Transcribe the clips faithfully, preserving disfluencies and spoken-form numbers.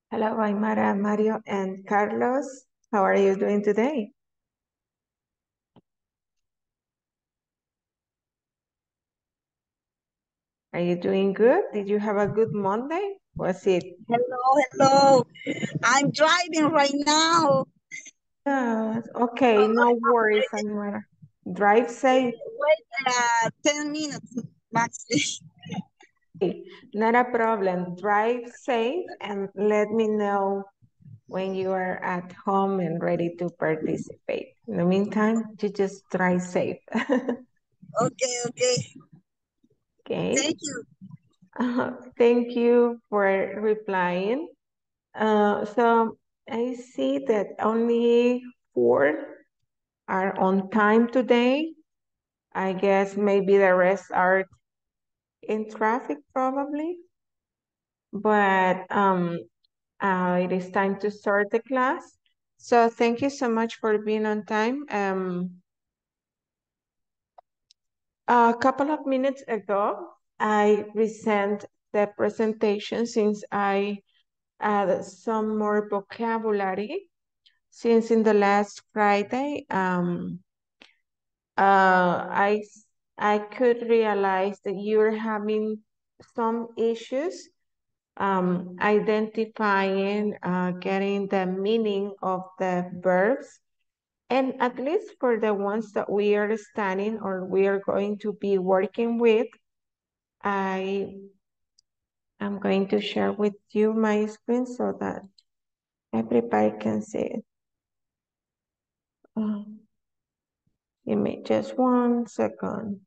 Hello, Aymara, Mario, and Carlos. How are you doing today? Are you doing good? Did you have a good Monday? Was it? Hello, hello. I'm driving right now. Uh, okay, Oh, no worries, Aymara. Drive safe. wait uh, ten minutes max. Not a problem. Drive safe and let me know when you are at home and ready to participate. In the meantime, you just drive safe. Okay, okay. Okay. Thank you. Uh, thank you for replying. Uh, so I see that only four are on time today. I guess maybe the rest are in traffic probably. But um, uh, it is time to start the class. So thank you so much for being on time. Um, a couple of minutes ago, I resent the presentation since I added some more vocabulary. Since in the last Friday, um, uh, I, I could realize that you're having some issues um, identifying, uh, getting the meaning of the verbs. And at least for the ones that we are studying or we are going to be working with, I am going to share with you my screen so that everybody can see it. Um, give me just one second.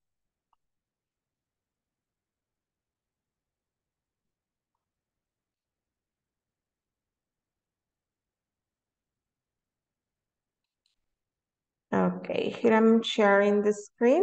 Okay, here I'm sharing the screen.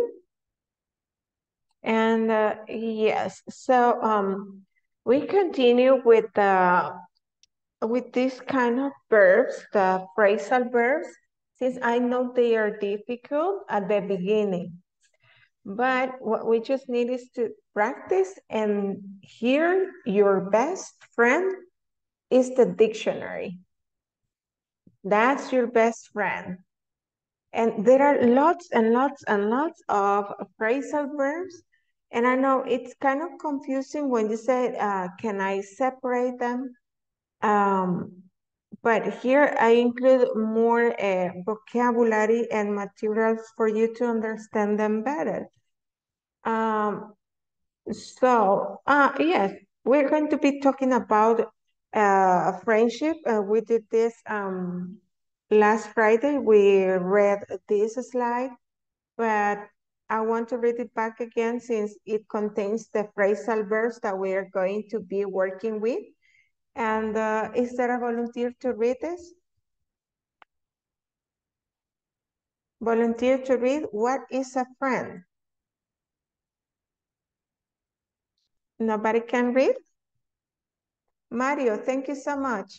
And uh, yes, so um, we continue with the with this kind of verbs, the phrasal verbs, since I know they are difficult at the beginning. But what we just need is to practice, and here your best friend is the dictionary. That's your best friend. And there are lots and lots and lots of phrasal verbs. And I know it's kind of confusing when you say, uh, can I separate them? Um, but here I include more uh, vocabulary and materials for you to understand them better. Um, so, uh, yes, we're going to be talking about uh, friendship. Uh, we did this um, last Friday. We read this slide, but I want to read it back again since it contains the phrasal verbs that we are going to be working with. And uh, is there a volunteer to read this? Volunteer to read, what is a friend? Nobody can read? Mario, thank you so much.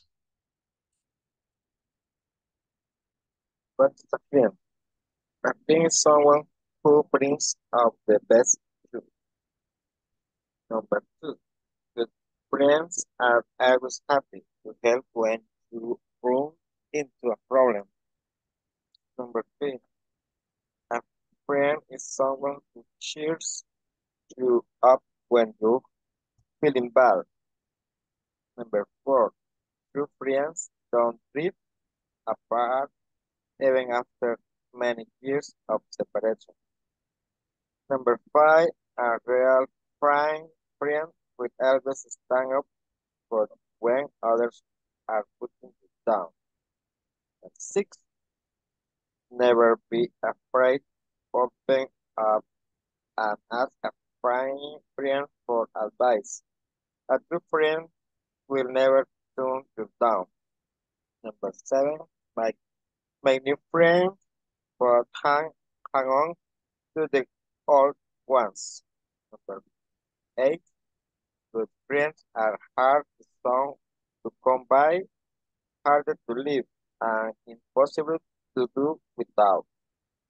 What's a friend? A friend is someone who brings out the best in you. Number two, good friends are always happy to help when you run into a problem. Number three, a friend is someone who cheers you up when you're feeling bad. Number four, true friends don't drift apart even after many years of separation. Number five, a real friend, friend will always stand up for when others are putting you down. And six, never be afraid. Open up and ask a friend, friend for advice. A true friend will never turn you down. Number seven, make, make new friends, but hang, hang on to the old ones. Number eight, good friends are hard to some to come by, harder to live, and impossible to do without.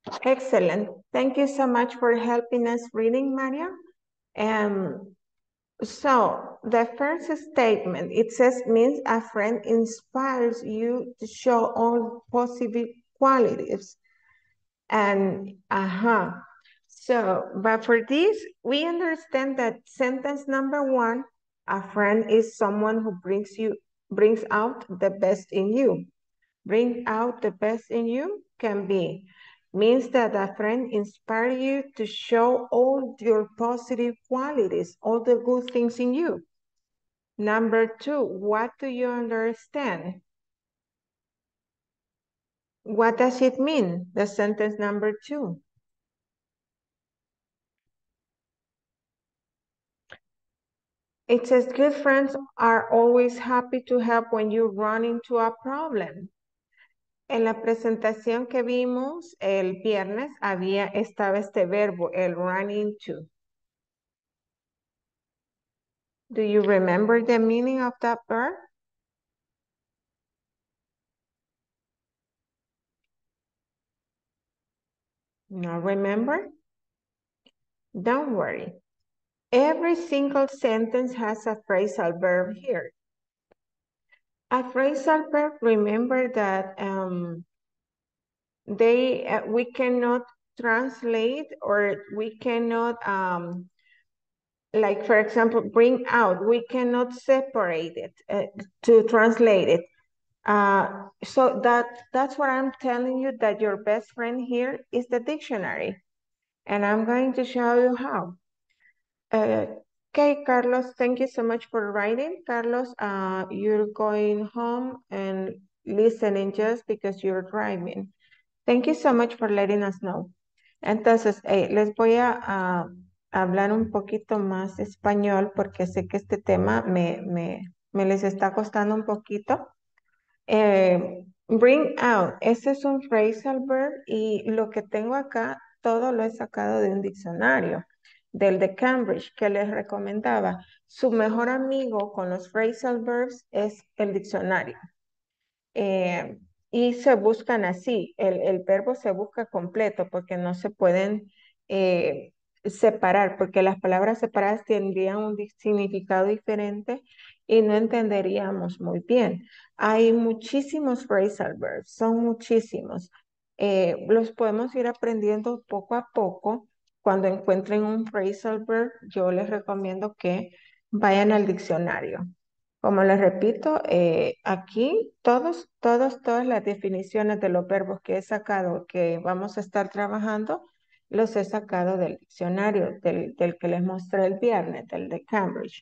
Excellent. Thank you so much for helping us reading, Maria. Um, So the first statement, it says, means a friend inspires you to show all positive qualities. And, uh-huh. So, but for this, we understand that sentence number one, a friend is someone who brings you, brings out the best in you. Bring out the best in you can be, means that a friend inspires you to show all your positive qualities, all the good things in you. Number two, what do you understand? What does it mean, the sentence number two? It says, good friends are always happy to help when you run into a problem. En la presentación que vimos el viernes, había, estaba este verbo, el run into. Do you remember the meaning of that verb? No, remember? Don't worry. Every single sentence has a phrasal verb here. A phrasal verb, remember that um, they uh, we cannot translate or we cannot, um, like for example, bring out. We cannot separate it uh, to translate it. Uh, so that that's what I'm telling you, that your best friend here is the dictionary. And I'm going to show you how. Uh, okay, Carlos, thank you so much for writing. Carlos, uh, you're going home and listening just because you're driving. Thank you so much for letting us know. Entonces, eh, les voy a, a hablar un poquito más español porque sé que este tema me, me, me les está costando un poquito. Eh, bring out, ese es un phrasal verb y lo que tengo acá, todo lo he sacado de un diccionario, del de Cambridge, que les recomendaba. Su mejor amigo con los phrasal verbs es el diccionario. Eh, y se buscan así, el, el verbo se busca completo porque no se pueden eh, separar, porque las palabras separadas tendrían un di- significado diferente y no entenderíamos muy bien. Hay muchísimos phrasal verbs, son muchísimos. Eh, los podemos ir aprendiendo poco a poco. Cuando encuentren un phrasal verb, yo les recomiendo que vayan al diccionario. Como les repito, eh, aquí todos, todos, todas las definiciones de los verbos que he sacado, que vamos a estar trabajando, los he sacado del diccionario, del, del que les mostré el viernes, del de Cambridge.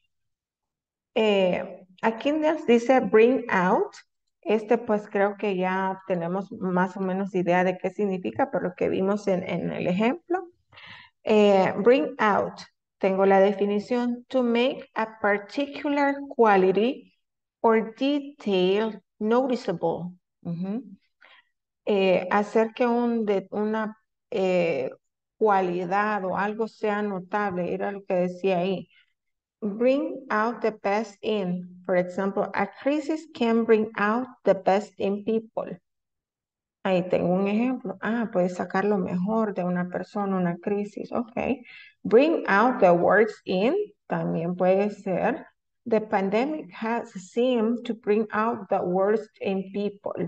Eh, aquí nos dice bring out. Este pues creo que ya tenemos más o menos idea de qué significa por lo que vimos en, en el ejemplo. Eh, bring out. Tengo la definición: to make a particular quality or detail noticeable. Ujú. Eh, hacer que un, de, una eh, cualidad o algo sea notable, era lo que decía ahí. Bring out the best in. For example, a crisis can bring out the best in people. Ahí tengo un ejemplo. Ah, puedes sacar lo mejor de una persona, una crisis. Ok. Bring out the worst in. También puede ser. The pandemic has seemed to bring out the worst in people.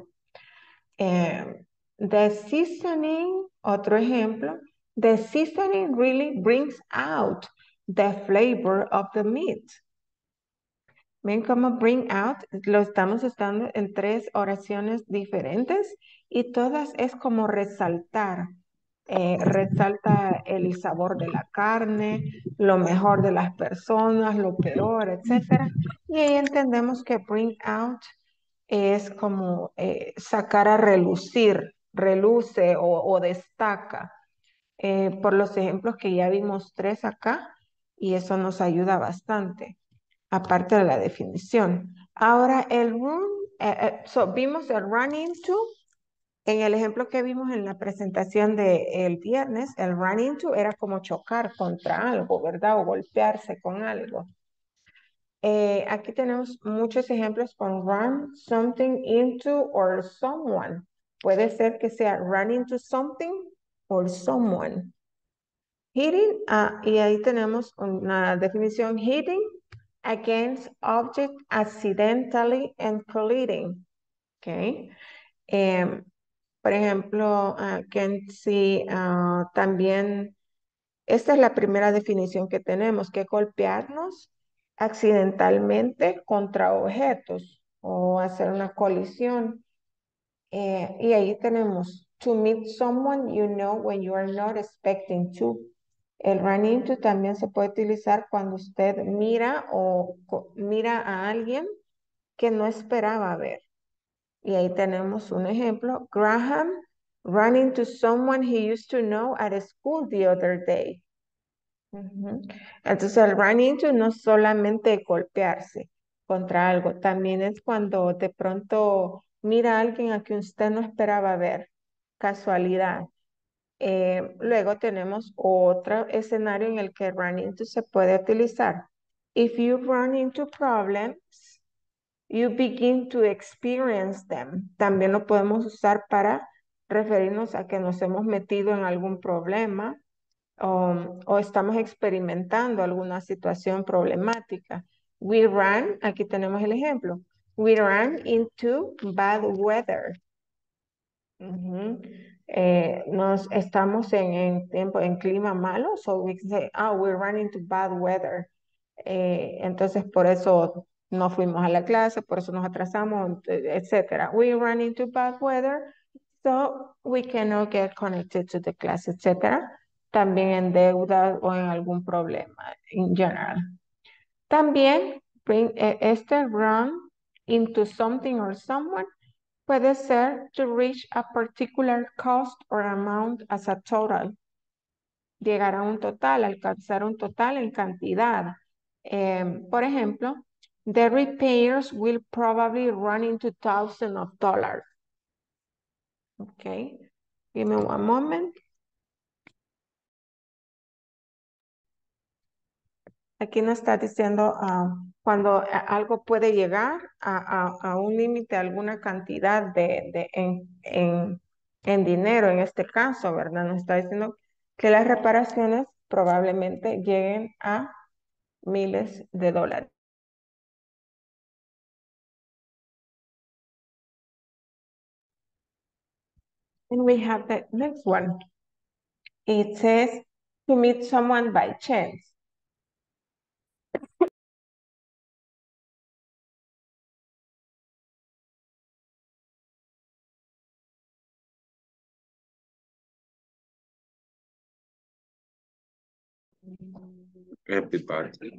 Um, the seasoning, otro ejemplo. The seasoning really brings out the flavor of the meat. Ven cómo bring out, lo estamos usando en tres oraciones diferentes y todas es como resaltar. Eh, resalta el sabor de la carne, lo mejor de las personas, lo peor, etcétera. Y ahí entendemos que bring out es como eh, sacar a relucir, reluce o, o destaca. Eh, por los ejemplos que ya vimos tres acá, y eso nos ayuda bastante aparte de la definición. Ahora el run, eh, eh, so, vimos el run into, en el ejemplo que vimos en la presentación del viernes, el run into era como chocar contra algo, ¿verdad? O golpearse con algo. Eh, aquí tenemos muchos ejemplos con run something into or someone. Puede ser que sea run into something or someone. Hitting, ah, y ahí tenemos una definición. Hitting against object accidentally and colliding. Okay. Em, por ejemplo, against, sí, ah, también, esta es la primera definición que tenemos, que golpearnos accidentalmente contra objetos o hacer una colisión. Eh, y ahí tenemos to meet someone you know when you are not expecting to. El run into también se puede utilizar cuando usted mira o co- mira a alguien que no esperaba ver. Y ahí tenemos un ejemplo. Graham ran into someone he used to know at school the other day. Ujú. Entonces el run into no es solamente golpearse contra algo, también es cuando de pronto mira a alguien a quien usted no esperaba ver, casualidad. Eh, luego tenemos otro escenario en el que run into se puede utilizar. If you run into problems, you begin to experience them. También lo podemos usar para referirnos a que nos hemos metido en algún problema o, o estamos experimentando alguna situación problemática. We ran, aquí tenemos el ejemplo. We ran into bad weather. Ujú. Eh, nos estamos en, en tiempo, en clima malo, so we can say, oh, we ran into bad weather. Eh, entonces, por eso no fuimos a la clase, por eso nos atrasamos, eh, etcétera. We ran into bad weather, so we cannot get connected to the class, etcétera. También en deuda o en algún problema, en general. También, bring, eh, este run into something or someone puede ser to reach a particular cost or amount as a total. Llegar a un total, alcanzar un total en cantidad. Em, por ejemplo, the repairs will probably run into thousands of dollars. Okay, give me one moment. Aquí nos está diciendo ah, cuando a- algo puede llegar a, a- a un límite, alguna cantidad de, de- en, en, en dinero, en este caso, ¿verdad? Nos está diciendo que las reparaciones probablemente lleguen a miles de dólares. And we have the next one. It says to meet someone by chance. Everybody.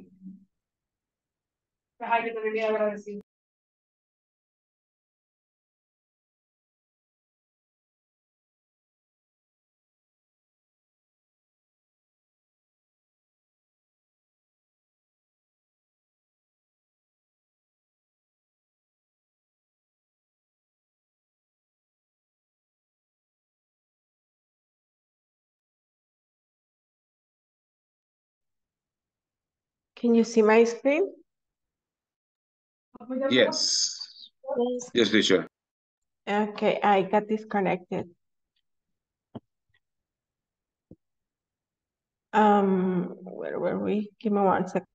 Can you see my screen? Yes. Yes. Yes, teacher. Okay, I got disconnected. Um, where were we? Give me one second.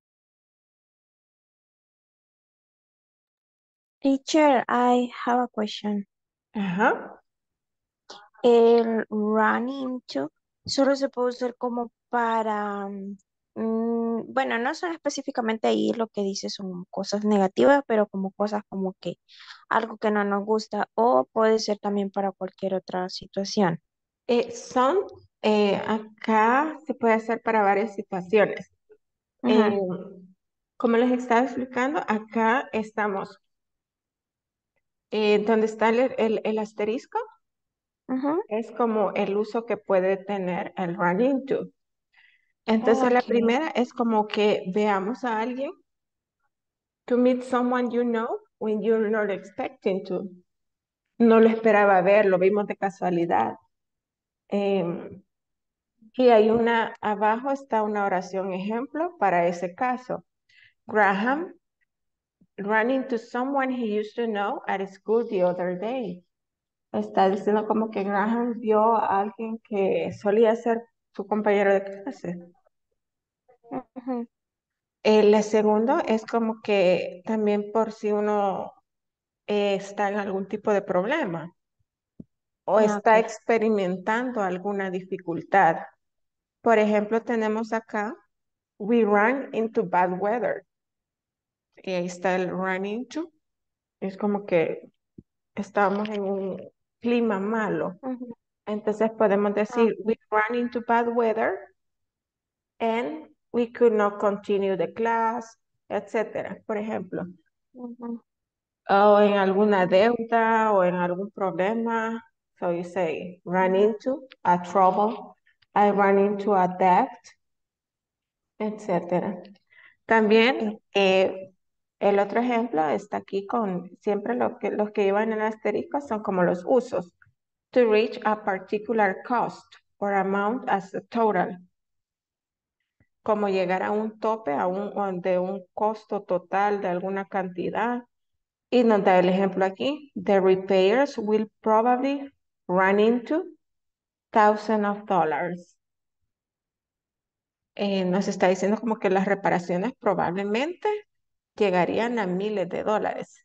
Teacher, I have a question. Ajá. El run into solo se puede usar como para, mm, bueno, no son específicamente ahí lo que dice son cosas negativas, pero como cosas como que algo que no nos gusta o puede ser también para cualquier otra situación. Eh, son, eh, acá se puede hacer para varias situaciones. Eh, Ujú, como les estaba explicando, acá estamos, eh, donde está el, el- el asterisco, ujú. es como el uso que puede tener el run into. Entonces la Ok. primera es como que veamos a alguien, to meet someone you know when you're not expecting to. No lo esperaba ver, lo vimos de casualidad. Em, y hay una, abajo está una oración ejemplo para ese caso. Graham ran into someone he used to know at school the other day. Está diciendo como que Graham vio a alguien que solía ser su compañero de clase. Ujú. El segundo es como que también por si uno eh, está en algún tipo de problema o Ah, está ok. experimentando alguna dificultad. Por ejemplo, tenemos acá, we run into bad weather. Y ahí está el run into. Es como que estamos en un clima malo. Ujú. Entonces podemos Ah, decir, we ok. run into bad weather and we could not continue the class, etcétera. Por ejemplo, Ujú, o en alguna deuda o en algún problema. So you say, run ujú. into a trouble. I run into a debt, etcétera. También Ok. eh, el otro ejemplo está aquí con siempre lo que, los que llevan el asterisco son como los usos. To reach a particular cost or amount as a total. Como llegar a un tope, a un, o de un costo total de alguna cantidad. Y nos da el ejemplo aquí. The repairs will probably run into thousands of dollars. Eh, nos está diciendo como que las reparaciones probablemente llegarían a miles de dólares.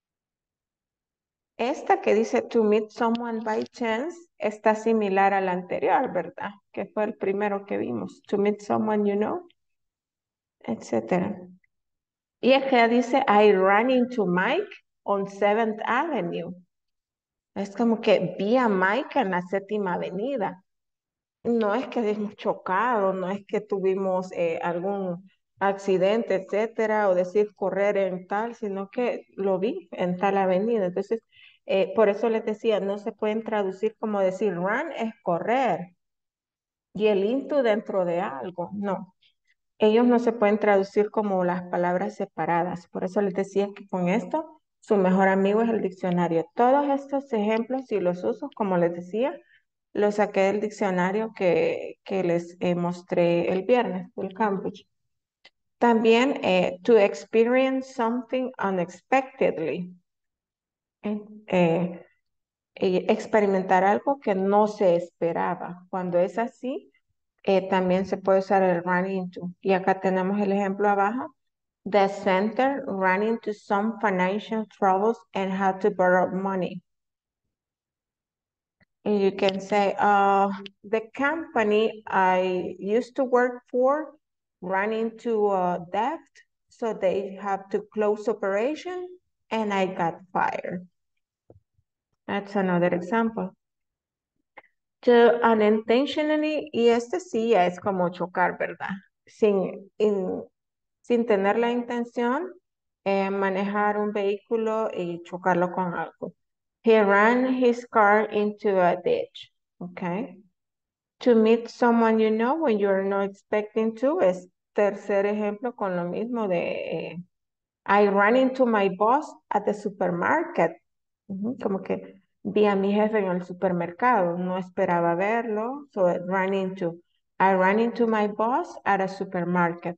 Esta que dice to meet someone by chance está similar a la anterior, ¿verdad? Que fue el primero que vimos. To meet someone you know, etcétera. Y acá dice I ran into Mike on seventh Avenue. Es como que vi a Mike en la séptima avenida. No es que hemos chocado, no es que tuvimos eh, algún accidente, etcétera, o decir correr en tal, sino que lo vi en tal avenida. Entonces, eh, por eso les decía, no se pueden traducir como decir run es correr y el into dentro de algo. No, ellos no se pueden traducir como las palabras separadas. Por eso les decía que con esto, su mejor amigo es el diccionario. Todos estos ejemplos y los usos, como les decía, los saqué del diccionario que, que les eh, mostré el viernes del campus. También, eh, to experience something unexpectedly. Eh, eh, eh, experimentar algo que no se esperaba. Cuando es así, eh, también se puede usar el run into. Y acá tenemos el ejemplo abajo. The center ran into some financial troubles and had to borrow money. And you can say, uh, the company I used to work for ran into uh, debt, so they have to close operation and I got fired. That's another example. To unintentionally, y este sí ya es como chocar, ¿verdad? Sin, in- sin tener la intención, eh, manejar un vehículo y chocarlo con algo. He ran his car into a ditch, okay? To meet someone you know when you're not expecting to es tercer ejemplo con lo mismo de eh, I ran into my boss at the supermarket. Ujú, como que vi a mi jefe en el supermercado, no esperaba verlo, so I ran into. I ran into my boss at a supermarket.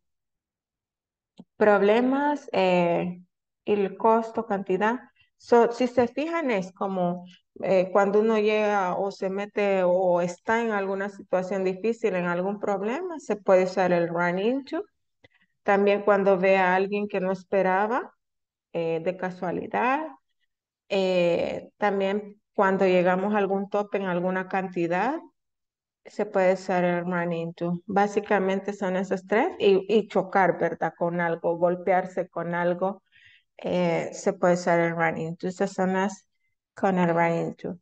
Problemas eh, y el costo, cantidad. So, si se fijan, es como eh, cuando uno llega o se mete o está en alguna situación difícil, en algún problema, se puede usar el run into. También cuando ve a alguien que no esperaba eh, de casualidad. Eh, también cuando llegamos a algún tope en alguna cantidad, se puede usar el run into. Básicamente son esos tres y, y chocar, ¿verdad? Con algo, golpearse con algo, eh, se puede usar el run into. Esas son las con el run into.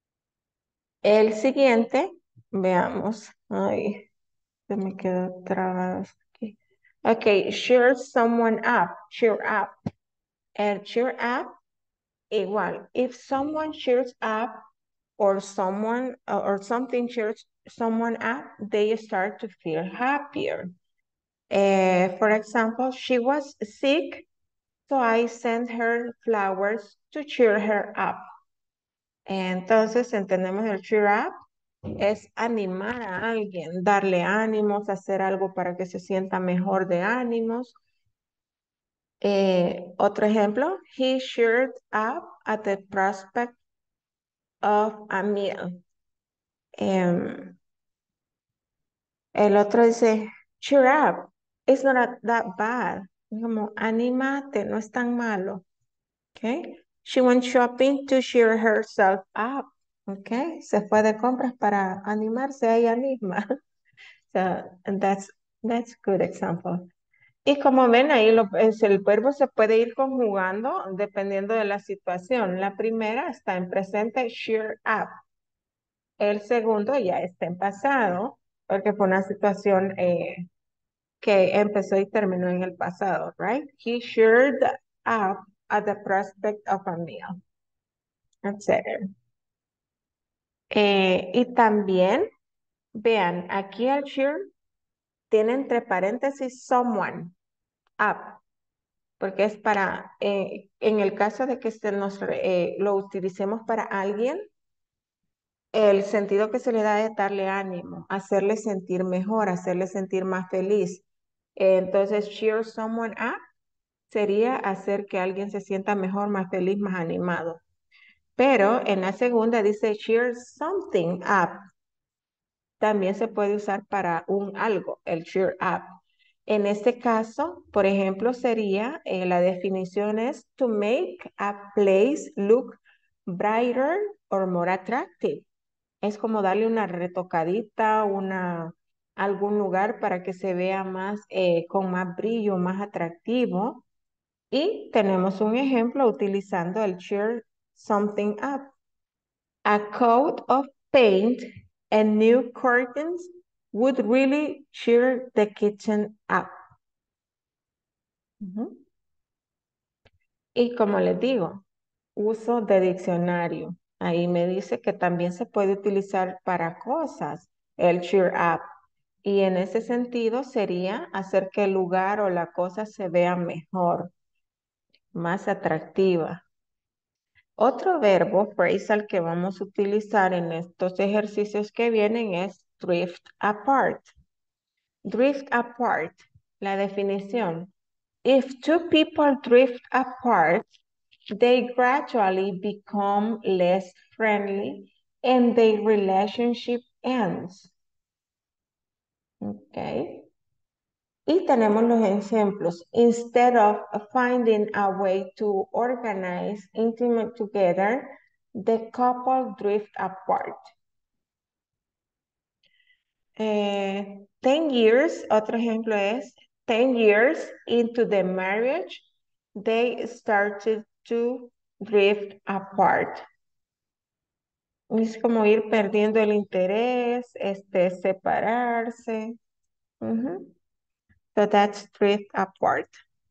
El siguiente, veamos. Ay, se me quedó trabado aquí. Ok, cheer someone up, cheer up. El cheer up, igual. If someone cheers up, or someone uh, or something cheers someone up, they start to feel happier. Uh, for example, she was sick, so I sent her flowers to cheer her up. Entonces, entendemos el cheer up es animar a alguien, darle ánimos, hacer algo para que se sienta mejor de ánimos. Eh, otro ejemplo, he cheered up at the prospect of a meal. Um, El otro dice, cheer up. it's not that bad. Como, animate, no es tan malo. Okay. She went shopping to cheer herself up. Okay. Se fue de compras para animarse a ella misma. So, and that's, that's good example. Y como ven ahí, lo- es, el verbo se puede ir conjugando dependiendo de la situación. La primera está en presente, cheer up. El segundo ya está en pasado, porque fue una situación eh, que empezó y terminó en el pasado, right? He cheered up at the prospect of a meal, etcétera. Eh, y también, vean, aquí el cheer tiene entre paréntesis someone up, porque es para, eh, en el caso de que se nos, eh, lo utilicemos para alguien, el sentido que se le da es darle ánimo, hacerle sentir mejor, hacerle sentir más feliz. Entonces, cheer someone up sería hacer que alguien se sienta mejor, más feliz, más animado. Pero en la segunda dice cheer something up. También se puede usar para un algo, el cheer up. En este caso, por ejemplo, sería, eh, la definición es to make a place look brighter or more attractive. Es como darle una retocadita, una, algún lugar para que se vea más, eh, con más brillo, más atractivo. Y tenemos un ejemplo utilizando el cheer something up. A coat of paint and new curtains would really cheer the kitchen up. Ujú. Y como les digo, uso de diccionario. Ahí me dice que también se puede utilizar para cosas, el cheer up. Y en ese sentido sería hacer que el lugar o la cosa se vea mejor, más atractiva. Otro verbo phrasal que vamos a utilizar en estos ejercicios que vienen es drift apart. Drift apart, la definición. If two people drift apart, they gradually become less friendly and their relationship ends. Okay. Y tenemos los ejemplos. Instead of finding a way to organize intimate together, the couple drift apart. Eh, ten years, otro ejemplo es, ten years into the marriage, they started to drift apart. Es como ir perdiendo el interés, este, separarse. Ujú. So that's drift apart.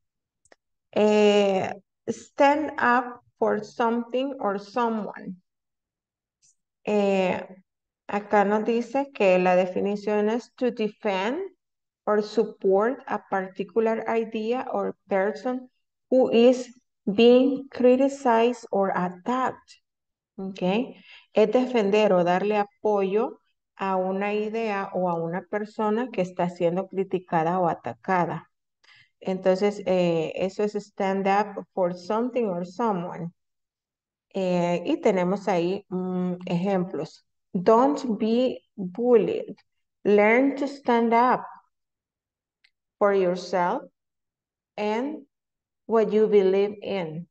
Eh, stand up for something or someone. Eh, acá nos dice que la definición es to defend or support a particular idea or person who is being criticized or attacked. Okay. Es defender o darle apoyo a una idea o a una persona que está siendo criticada o atacada. Entonces, eh, eso es stand up for something or someone. Eh, y tenemos ahí mm, ejemplos. Don't be bullied. Learn to stand up for yourself and what you believe in.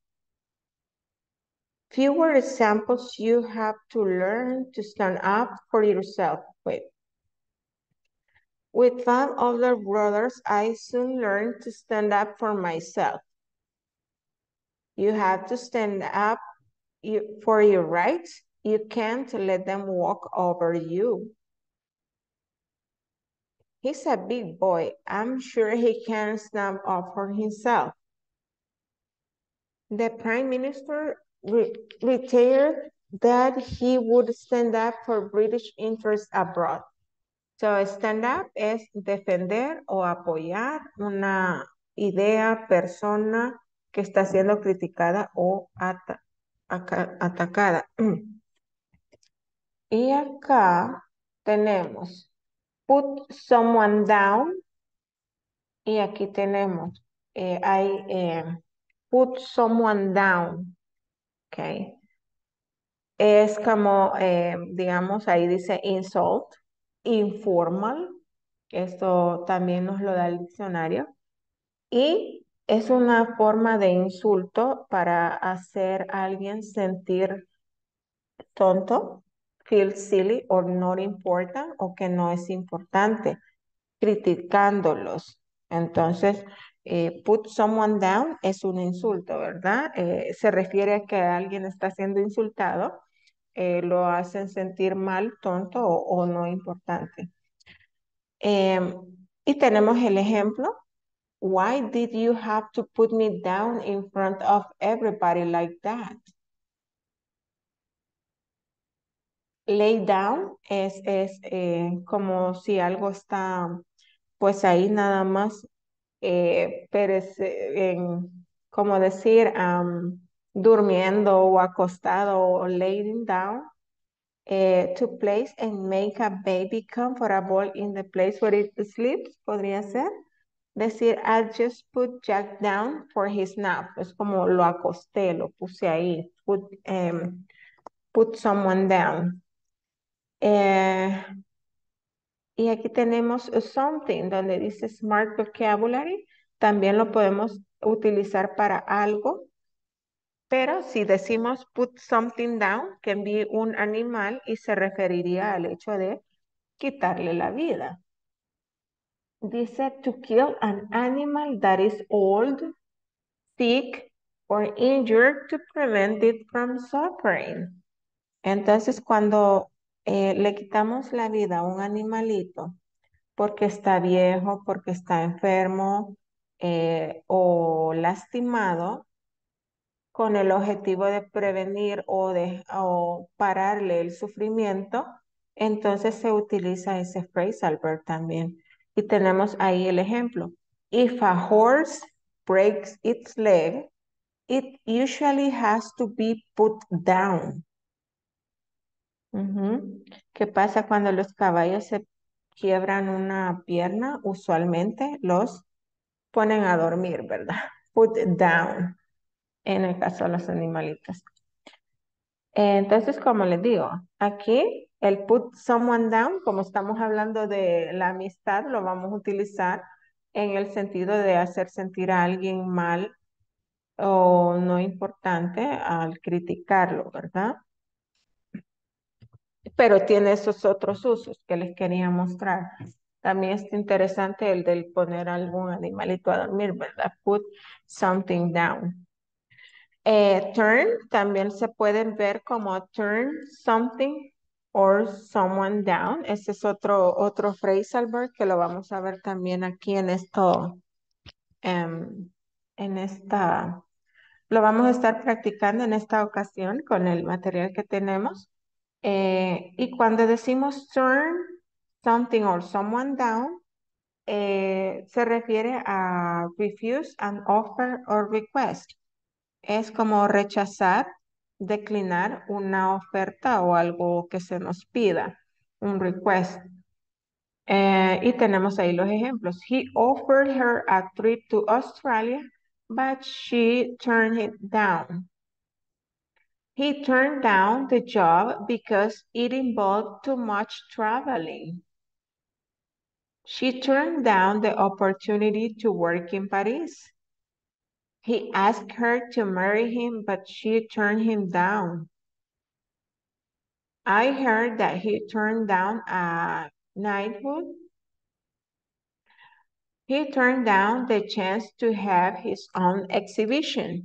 Fewer examples you have to learn to stand up for yourself with. With five older brothers, I soon learned to stand up for myself. You have to stand up you, for your rights. You can't let them walk over you. He's a big boy. I'm sure he can stand up for himself. The prime minister re retired that he would stand up for British interests abroad. So stand up es defender o apoyar una idea, persona que está siendo criticada o ata atacada. Y acá tenemos put someone down. Y aquí tenemos, eh, hay eh, put someone down. Ok. Es como, eh, digamos, ahí dice insult, informal, Esto también nos lo da el diccionario. Y es una forma de insulto para hacer a alguien sentir tonto, feel silly or not important o que no es importante, criticándolos. Entonces, eh, put someone down es un insulto, ¿verdad? Eh, se refiere a que alguien está siendo insultado, eh, lo hacen sentir mal, tonto o, o no importante. Em, y tenemos el ejemplo. Why did you have to put me down in front of everybody like that? Lay down es, es eh, como si algo está pues ahí nada más, eh, perece- en, como decir, am, durmiendo o acostado o laying down. Eh, to place and make a baby comfortable in the place where it sleeps, podría ser. Decir, I just put Jack down for his nap. Es como lo acosté, lo puse ahí. Put, em, put someone down. Eh, y aquí tenemos a something, donde dice smart vocabulary. También lo podemos utilizar para algo. Pero si decimos put something down, que envíe un animal y se referiría al hecho de quitarle la vida. Dice to kill an animal that is old, sick, or injured to prevent it from suffering. Entonces, cuando eh, le quitamos la vida a un animalito porque está viejo, porque está enfermo eh, o lastimado, con el objetivo de prevenir o, de, o pararle el sufrimiento, entonces se utiliza ese phrasal verb también. Y tenemos ahí el ejemplo. If a horse breaks its leg, it usually has to be put down. Ujú. ¿Qué pasa cuando los caballos se quiebran una pierna? Usualmente los ponen a dormir, ¿verdad? Put down, en el caso de los animalitos. Entonces, como les digo, aquí el put someone down, como estamos hablando de la amistad, lo vamos a utilizar en el sentido de hacer sentir a alguien mal o no importante al criticarlo, ¿verdad? Pero tiene esos otros usos que les quería mostrar. También es interesante el del poner algún animalito a dormir, ¿verdad? Put something down. Eh, turn también se pueden ver como turn something or someone down. Ese es otro, otro phrasal verb que lo vamos a ver también aquí en esto, em, en esta, lo vamos a estar practicando en esta ocasión con el material que tenemos. Eh, y cuando decimos turn something or someone down, eh, se refiere a refuse an offer or request. Es como rechazar, declinar una oferta o algo que se nos pida, un request. Eh, y tenemos ahí los ejemplos. He offered her a trip to Australia, but she turned it down. He turned down the job because it involved too much traveling. She turned down the opportunity to work in Paris. He asked her to marry him, but she turned him down. I heard that he turned down a knighthood. He turned down the chance to have his own exhibition.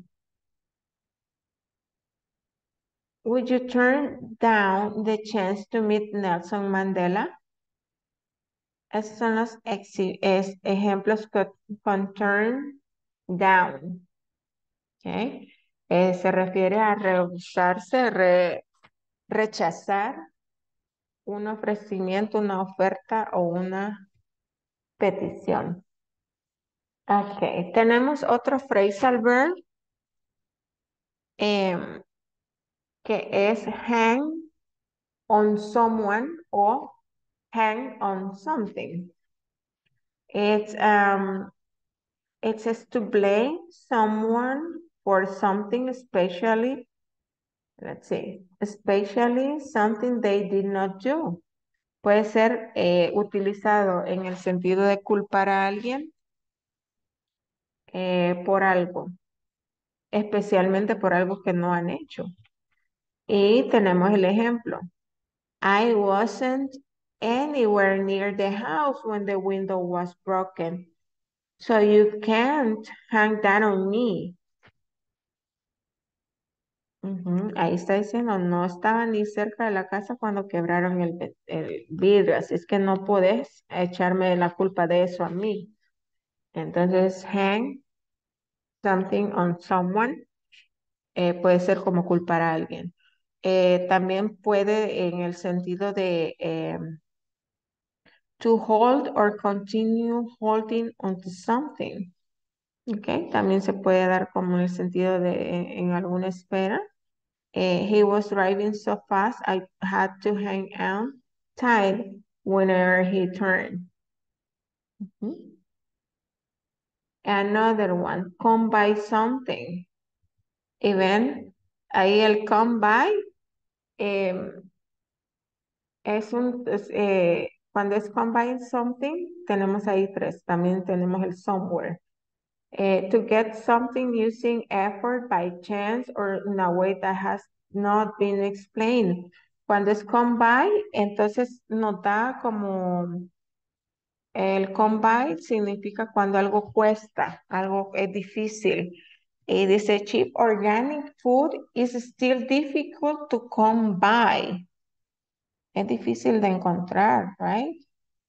Would you turn down the chance to meet Nelson Mandela? Esos son los es, ejemplos con, con turn down. Okay. Eh, se refiere a rehusarse, re, rechazar un ofrecimiento, una oferta o una petición. Ok, tenemos otro phrasal verb em, que es hang on someone o hang on something. It's, um, it says to blame someone for something, especially, let's see, especially something they did not do. Puede ser eh, utilizado en el sentido de culpar a alguien eh, por algo, especialmente por algo que no han hecho. Y tenemos el ejemplo. I wasn't anywhere near the house when the window was broken. So you can't hang that on me. Ujú, ahí está diciendo, no estaba ni cerca de la casa cuando quebraron el, ve- el vidrio, así es que no podés echarme la culpa de eso a mí. Entonces, hang something on someone eh, puede ser como culpar a alguien. Eh, también puede en el sentido de em, to hold or continue holding onto something. ¿Ok? También se puede dar como en el sentido de en, en alguna espera. Eh, he was driving so fast, I had to hang on tight whenever he turned. Ujú. Another one, come by something. Y ven, ahí el come by em, es un, es, eh, cuando es combine something, tenemos ahí tres. También tenemos el somewhere. Eh, to get something using effort by chance or in a way that has not been explained. Cuando es combine, entonces nos da como el combine significa cuando algo cuesta, algo es difícil. Y dice cheap organic food is still difficult to come by. Es difícil de encontrar, right?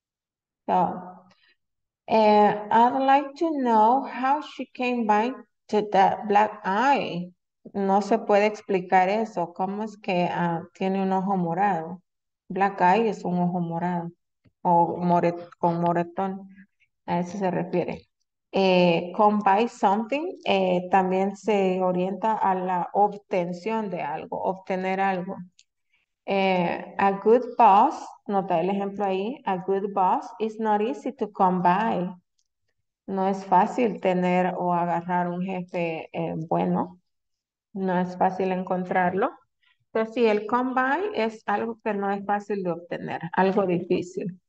So, uh, I'd like to know how she came by to that black eye. No se puede explicar eso. ¿Cómo es que ah, tiene un ojo morado? Black eye es un ojo morado o more- con moretón. A eso se refiere. Eh, come by something eh, también se orienta a la obtención de algo, obtener algo. Eh, a good boss, nota el ejemplo ahí, a good boss is not easy to come by. No es fácil tener o agarrar un jefe eh, bueno, no es fácil encontrarlo. Entonces, sí, el come by es algo que no es fácil de obtener, algo difícil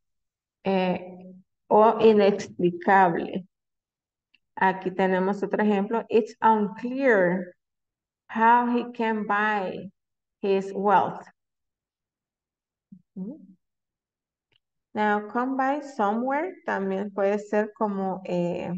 eh, o inexplicable. Aquí tenemos otro ejemplo. It's unclear how he can buy his wealth. Mm. Now, come by somewhere también puede ser como eh,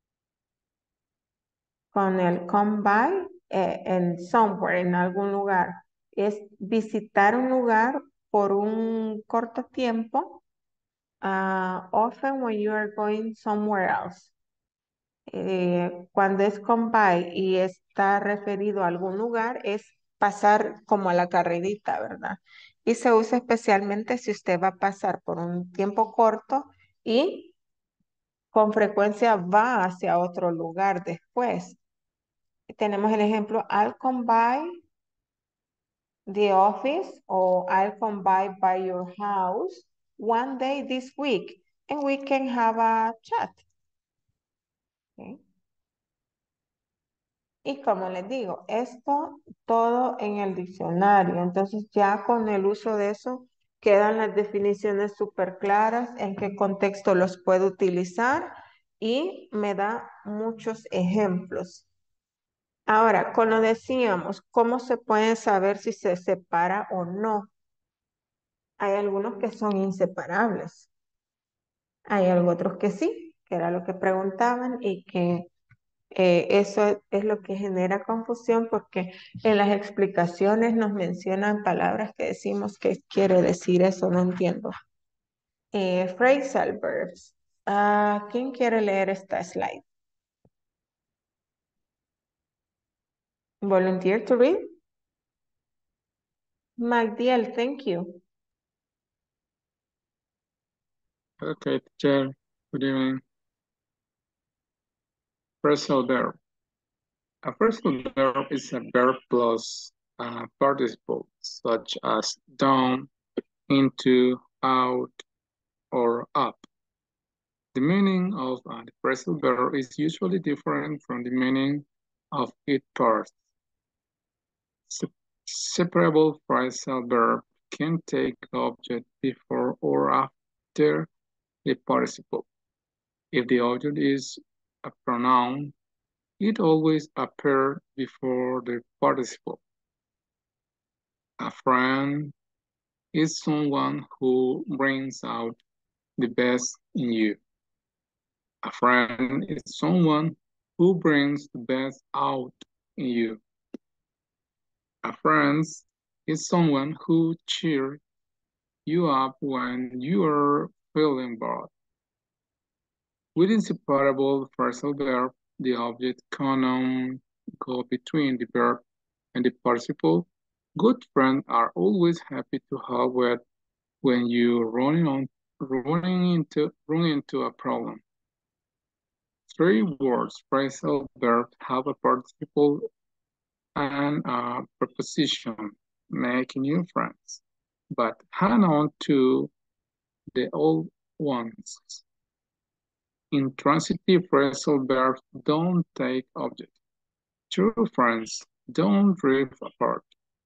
con el come by eh, en somewhere, en algún lugar. Es visitar un lugar por un corto tiempo, uh, often when you are going somewhere else. Eh, cuando es come by y está referido a algún lugar, es pasar como a la carrerita, ¿verdad? Y se usa especialmente si usted va a pasar por un tiempo corto y con frecuencia va hacia otro lugar después. Tenemos el ejemplo, I'll come by the office o I'll come by by your house one day this week and we can have a chat. ¿Ok? Y como les digo, esto todo en el diccionario. Entonces ya con el uso de eso quedan las definiciones súper claras, en qué contexto los puedo utilizar y me da muchos ejemplos. Ahora, como decíamos, ¿cómo se puede saber si se separa o no? Hay algunos que son inseparables. Hay algo otros que sí, que era lo que preguntaban y que eh, eso es lo que genera confusión porque en las explicaciones nos mencionan palabras que decimos que quiere decir eso, no entiendo. Eh, phrasal verbs. Ah, ¿quién quiere leer esta slide? Volunteer to read? Magdiel, thank you. Okay, teacher. Good evening. Phrasal verb. A phrasal verb is a verb plus a participle, such as down, into, out, or up. The meaning of a phrasal verb is usually different from the meaning of its parts. Se- separable phrasal verbs can take object before or after the participle. If the object is a pronoun, it always appears before the participle. A friend is someone who brings out the best in you. A friend is someone who brings the best out in you. A friend is someone who cheers you up when you are feeling bad. With inseparable phrasal verb, the object can go between the verb and the participle. Good friends are always happy to help with when you running on running into run into a problem. Three words phrasal verbs have a participle and a preposition, make new friends, but hang on to the old ones. Intransitive phrasal verbs don't take object. True friends don't drift apart.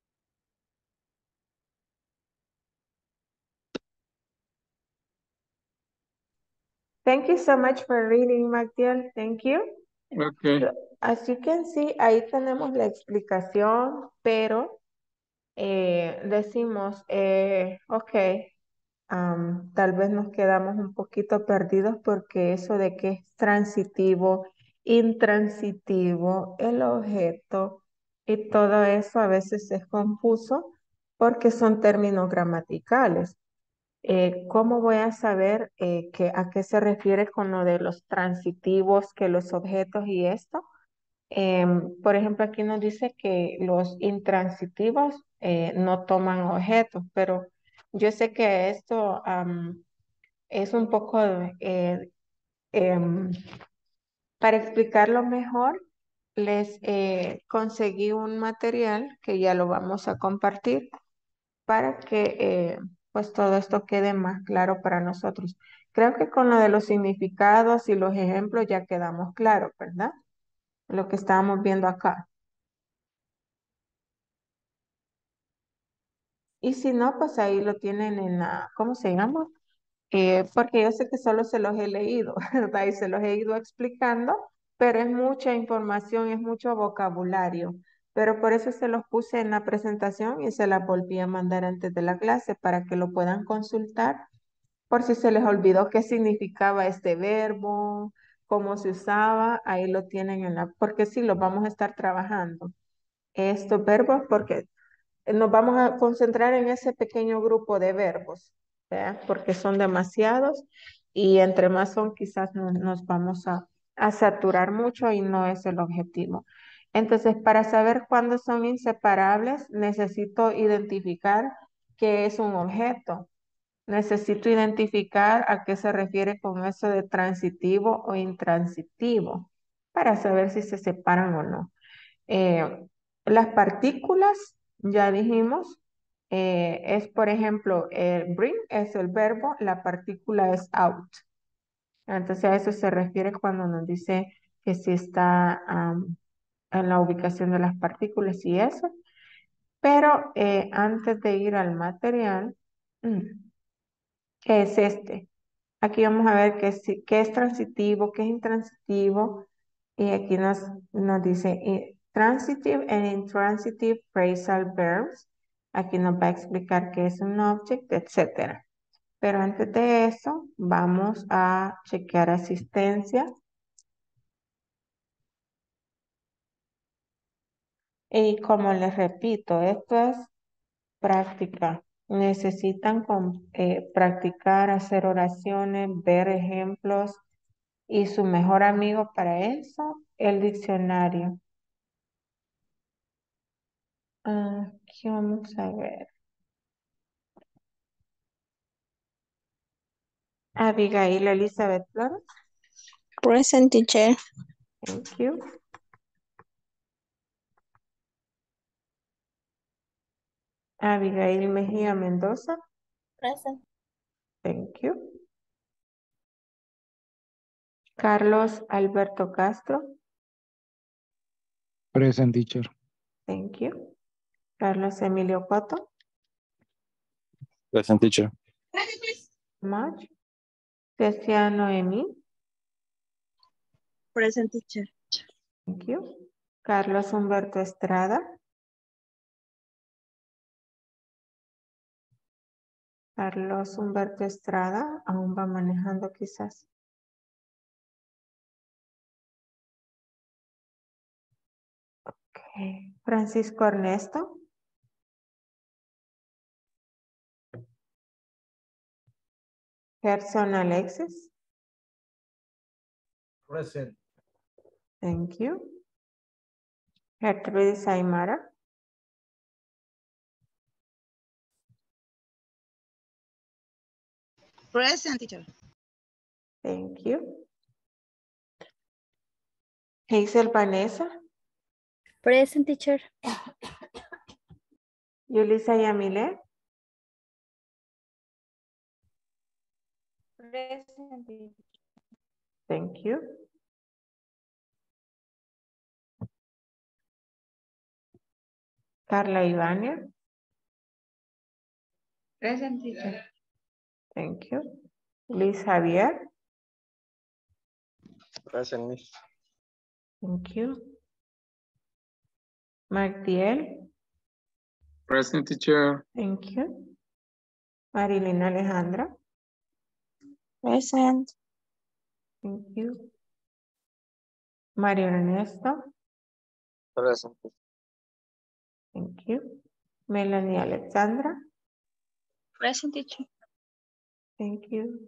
Thank you so much for reading, Magdiel. Thank you. Okay. So, as you can see, ahí tenemos la explicación, pero eh, decimos, eh, ok, um, tal vez nos quedamos un poquito perdidos porque eso de que es transitivo, intransitivo, el objeto y todo eso a veces es confuso porque son términos gramaticales. Eh, ¿cómo voy a saber eh, que, a qué se refiere con lo de los transitivos, que los objetos y esto? Em, por ejemplo, aquí nos dice que los intransitivos eh, no toman objetos, pero yo sé que esto am, es un poco, eh, em, para explicarlo mejor, les eh, conseguí un material que ya lo vamos a compartir para que eh, pues todo esto quede más claro para nosotros. Creo que con lo de los significados y los ejemplos ya quedamos claros, ¿verdad? Lo que estábamos viendo acá. Y si no, pues ahí lo tienen en la, ¿cómo se llama? Eh, porque yo sé que solo se los he leído, ¿verdad? Y se los he ido explicando, pero es mucha información, es mucho vocabulario. Pero por eso se los puse en la presentación y se las volví a mandar antes de la clase para que lo puedan consultar por si se les olvidó qué significaba este verbo, cómo se usaba, ahí lo tienen en la, porque sí, los vamos a estar trabajando. Estos verbos, porque nos vamos a concentrar en ese pequeño grupo de verbos, ¿verdad? Porque son demasiados y entre más son quizás no- nos vamos a, a saturar mucho y no es el objetivo. Entonces, para saber cuándo son inseparables, necesito identificar qué es un objeto. Necesito identificar a qué se refiere con eso de transitivo o intransitivo para saber si se separan o no. Eh, las partículas, ya dijimos, eh, es por ejemplo, el bring es el verbo, la partícula es out. Entonces a eso se refiere cuando nos dice que si está am, en la ubicación de las partículas y eso. Pero eh, antes de ir al material, mm, ¿qué es este? Aquí vamos a ver qué es, qué es transitivo, qué es intransitivo. Y aquí nos, nos dice eh, transitive and intransitive phrasal verbs. Aquí nos va a explicar qué es un object, etcétera. Pero antes de eso, vamos a chequear asistencia. Y como les repito, esto es práctica. Necesitan con- eh, practicar, hacer oraciones, ver ejemplos. Y su mejor amigo para eso, el diccionario. Aquí vamos a ver. Abigail Elizabeth Flores. Present, teacher. Thank you. Abigail Mejía Mendoza. Present. Thank you. Carlos Alberto Castro. Present, teacher. Thank you. Carlos Emilio Coto. Present, teacher. Much. Cecia Noemi. Present, teacher. Thank you. Carlos Humberto Estrada. Carlos Humberto Estrada, aún va manejando quizás. Okay. Francisco Ernesto. Gerson Alexis. Present. Thank you. Gertrudis Aymara. Present, teacher. Thank you. Hazel Vanessa. Present, teacher. Yulisa Yamile. Present, teacher. Thank you. Carla Ivania. Present, teacher. Thank you. Luis Javier. Present, miss. Thank you. Magdiel. Present, teacher. Thank you. Marilyn Alejandra. Present. Thank you. Mario Ernesto. Present. Thank you. Melanie Alexandra. Present, teacher. Thank you.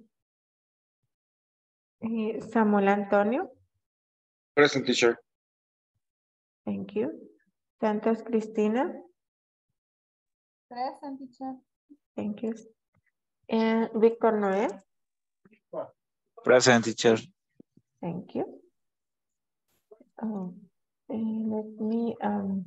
Eh, Samuel Antonio. Present, teacher. Thank you. Santos Cristina. Present, teacher. Thank you. And Víctor Noé. Present, teacher. Thank you. Oh, and let me, um,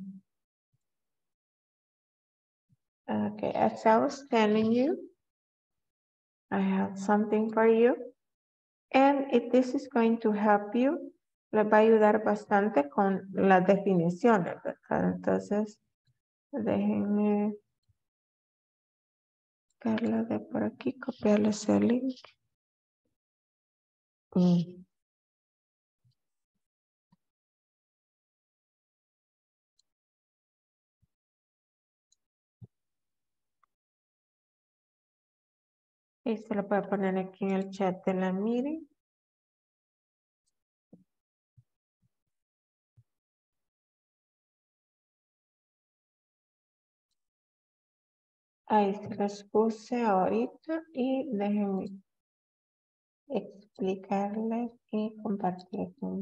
okay, as I was telling you, I have something for you. And if this is going to help you, les va a ayudar bastante con las definiciones, ¿verdad? Entonces, déjenme sacarla de por aquí, copiarles el link. Mm. Y se lo voy a poner aquí en el chat de la meeting. Ahí se los puse ahorita y déjenme explicarles y compartir con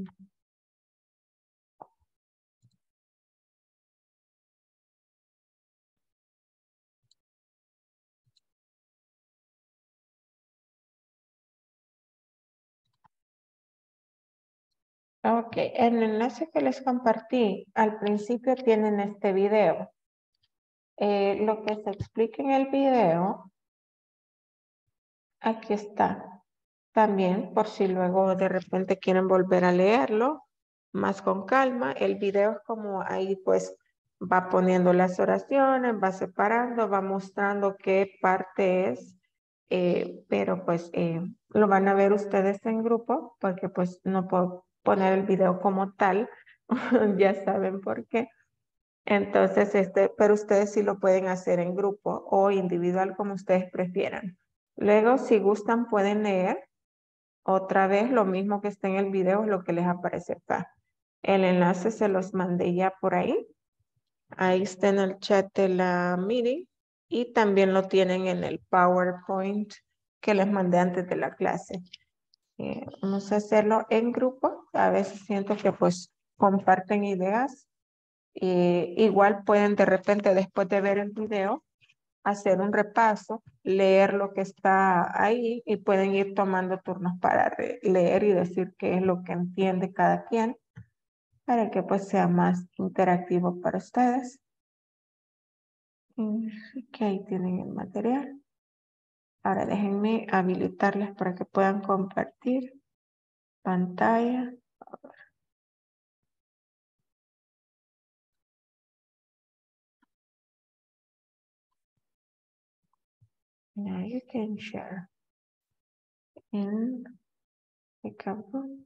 Ok, el enlace que les compartí al principio tienen este video. Eh, lo que se explica en el video, aquí está. También, por si luego de repente quieren volver a leerlo, más con calma. El video es como ahí pues va poniendo las oraciones, va separando, va mostrando qué parte es. eh, pero pues eh, lo van a ver ustedes en grupo porque pues no puedo poner el video como tal. Ya saben por qué. Entonces, este, pero ustedes sí lo pueden hacer en grupo o individual como ustedes prefieran. Luego, si gustan, pueden leer otra vez lo mismo que está en el video, es lo que les aparece acá. El enlace se los mandé ya por ahí. Ahí está en el chat de la meeting y también lo tienen en el PowerPoint que les mandé antes de la clase. Eh, vamos a hacerlo en grupo. A veces siento que pues comparten ideas. Eh, igual pueden de repente después de ver el video hacer un repaso, leer lo que está ahí y pueden ir tomando turnos para leer y decir qué es lo que entiende cada quien para que pues sea más interactivo para ustedes. Y que ahí tienen el material. Ahora déjenme habilitarles para que puedan compartir pantalla. Now you can share in the couple.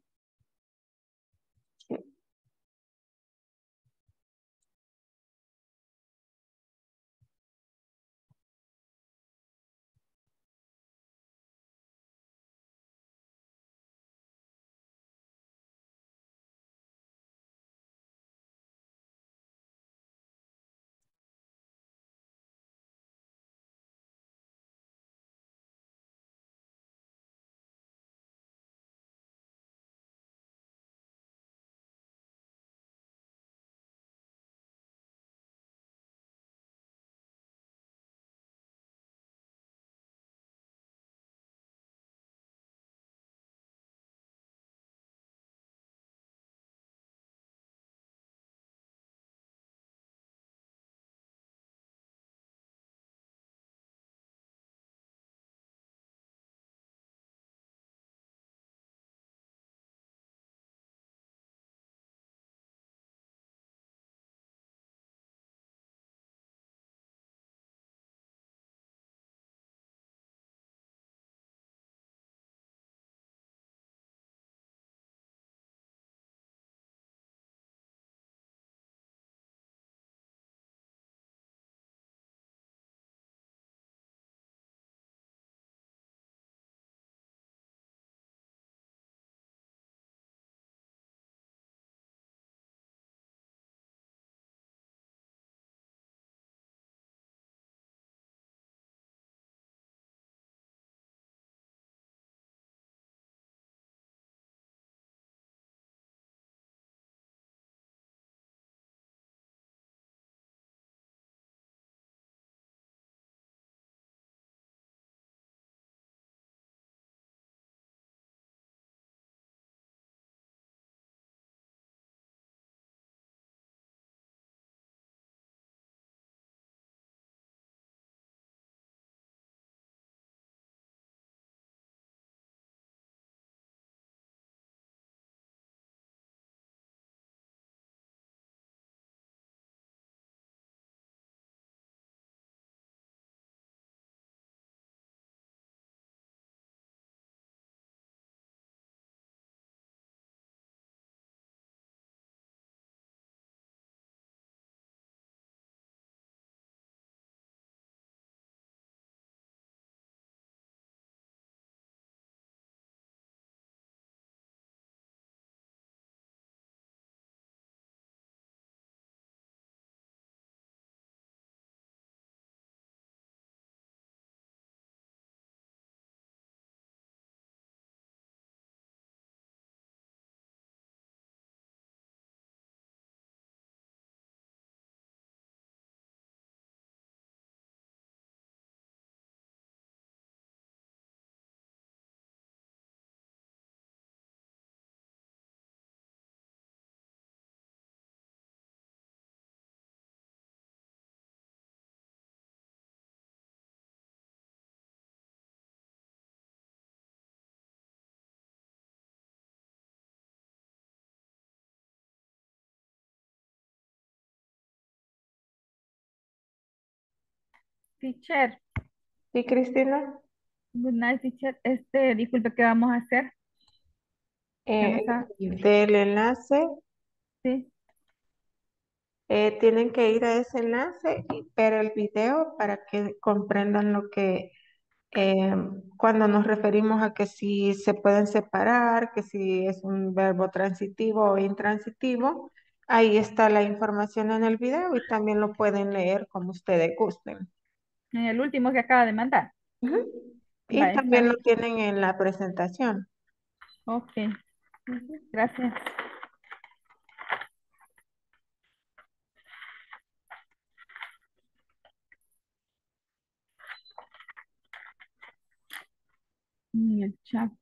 Teacher, ¿Sí, Cristina? good night, teacher. Este, disculpe, ¿qué vamos a hacer? Ya no Eh, sabe. del enlace, Sí. eh, tienen que ir a ese enlace y ver el video para que comprendan lo que, eh, cuando nos referimos a que si se pueden separar, que si es un verbo transitivo o intransitivo, ahí está la información en el video y también lo pueden leer como ustedes gusten. En el último que acaba de mandar. Ujú. Va, Y está también lo bien. tienen en la presentación. Ok, Ujú. gracias. En el chat.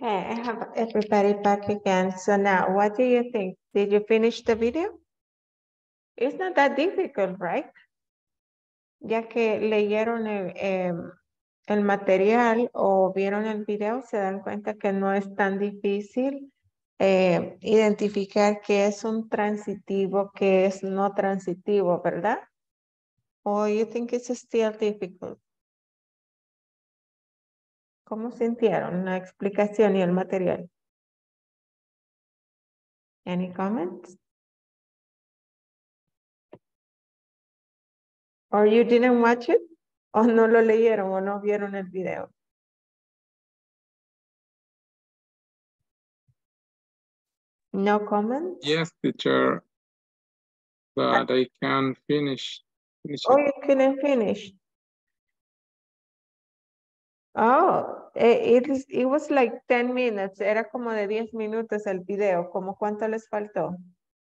Okay, I have everybody back again. So now, what do you think? Did you finish the video? It's not that difficult, right? Ya que leyeron el, em, el material o vieron el video, se dan cuenta que no es tan difícil eh, identificar qué es un transitivo, qué es no transitivo, ¿verdad? Or you think it's still difficult? ¿Cómo sintieron la explicación y el material? Any comments? Or you didn't watch it? ¿O no lo leyeron o no vieron el video? No comments? Yes, teacher, but I can finish. finish Oh, it. you couldn't finish. Oh, eh, it, is- it was like ten minutes. Era como de diez minutos el video. ¿Cómo cuánto les faltó?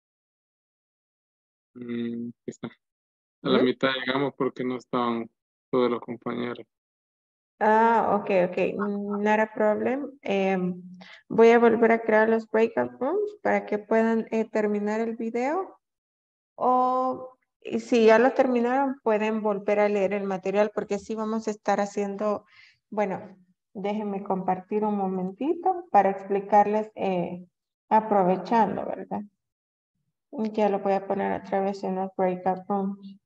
Mm, quizá a la ¿Mm? mitad llegamos porque no estaban todos los compañeros. Ah, ok, ok. mm, Not a problem. Em, voy a volver a crear los breakout rooms para que puedan eh, terminar el video. O y si ya lo terminaron, pueden volver a leer el material porque sí vamos a estar haciendo, bueno, déjenme compartir un momentito para explicarles, eh, aprovechando, ¿verdad? Ya lo voy a poner otra vez en los breakout rooms.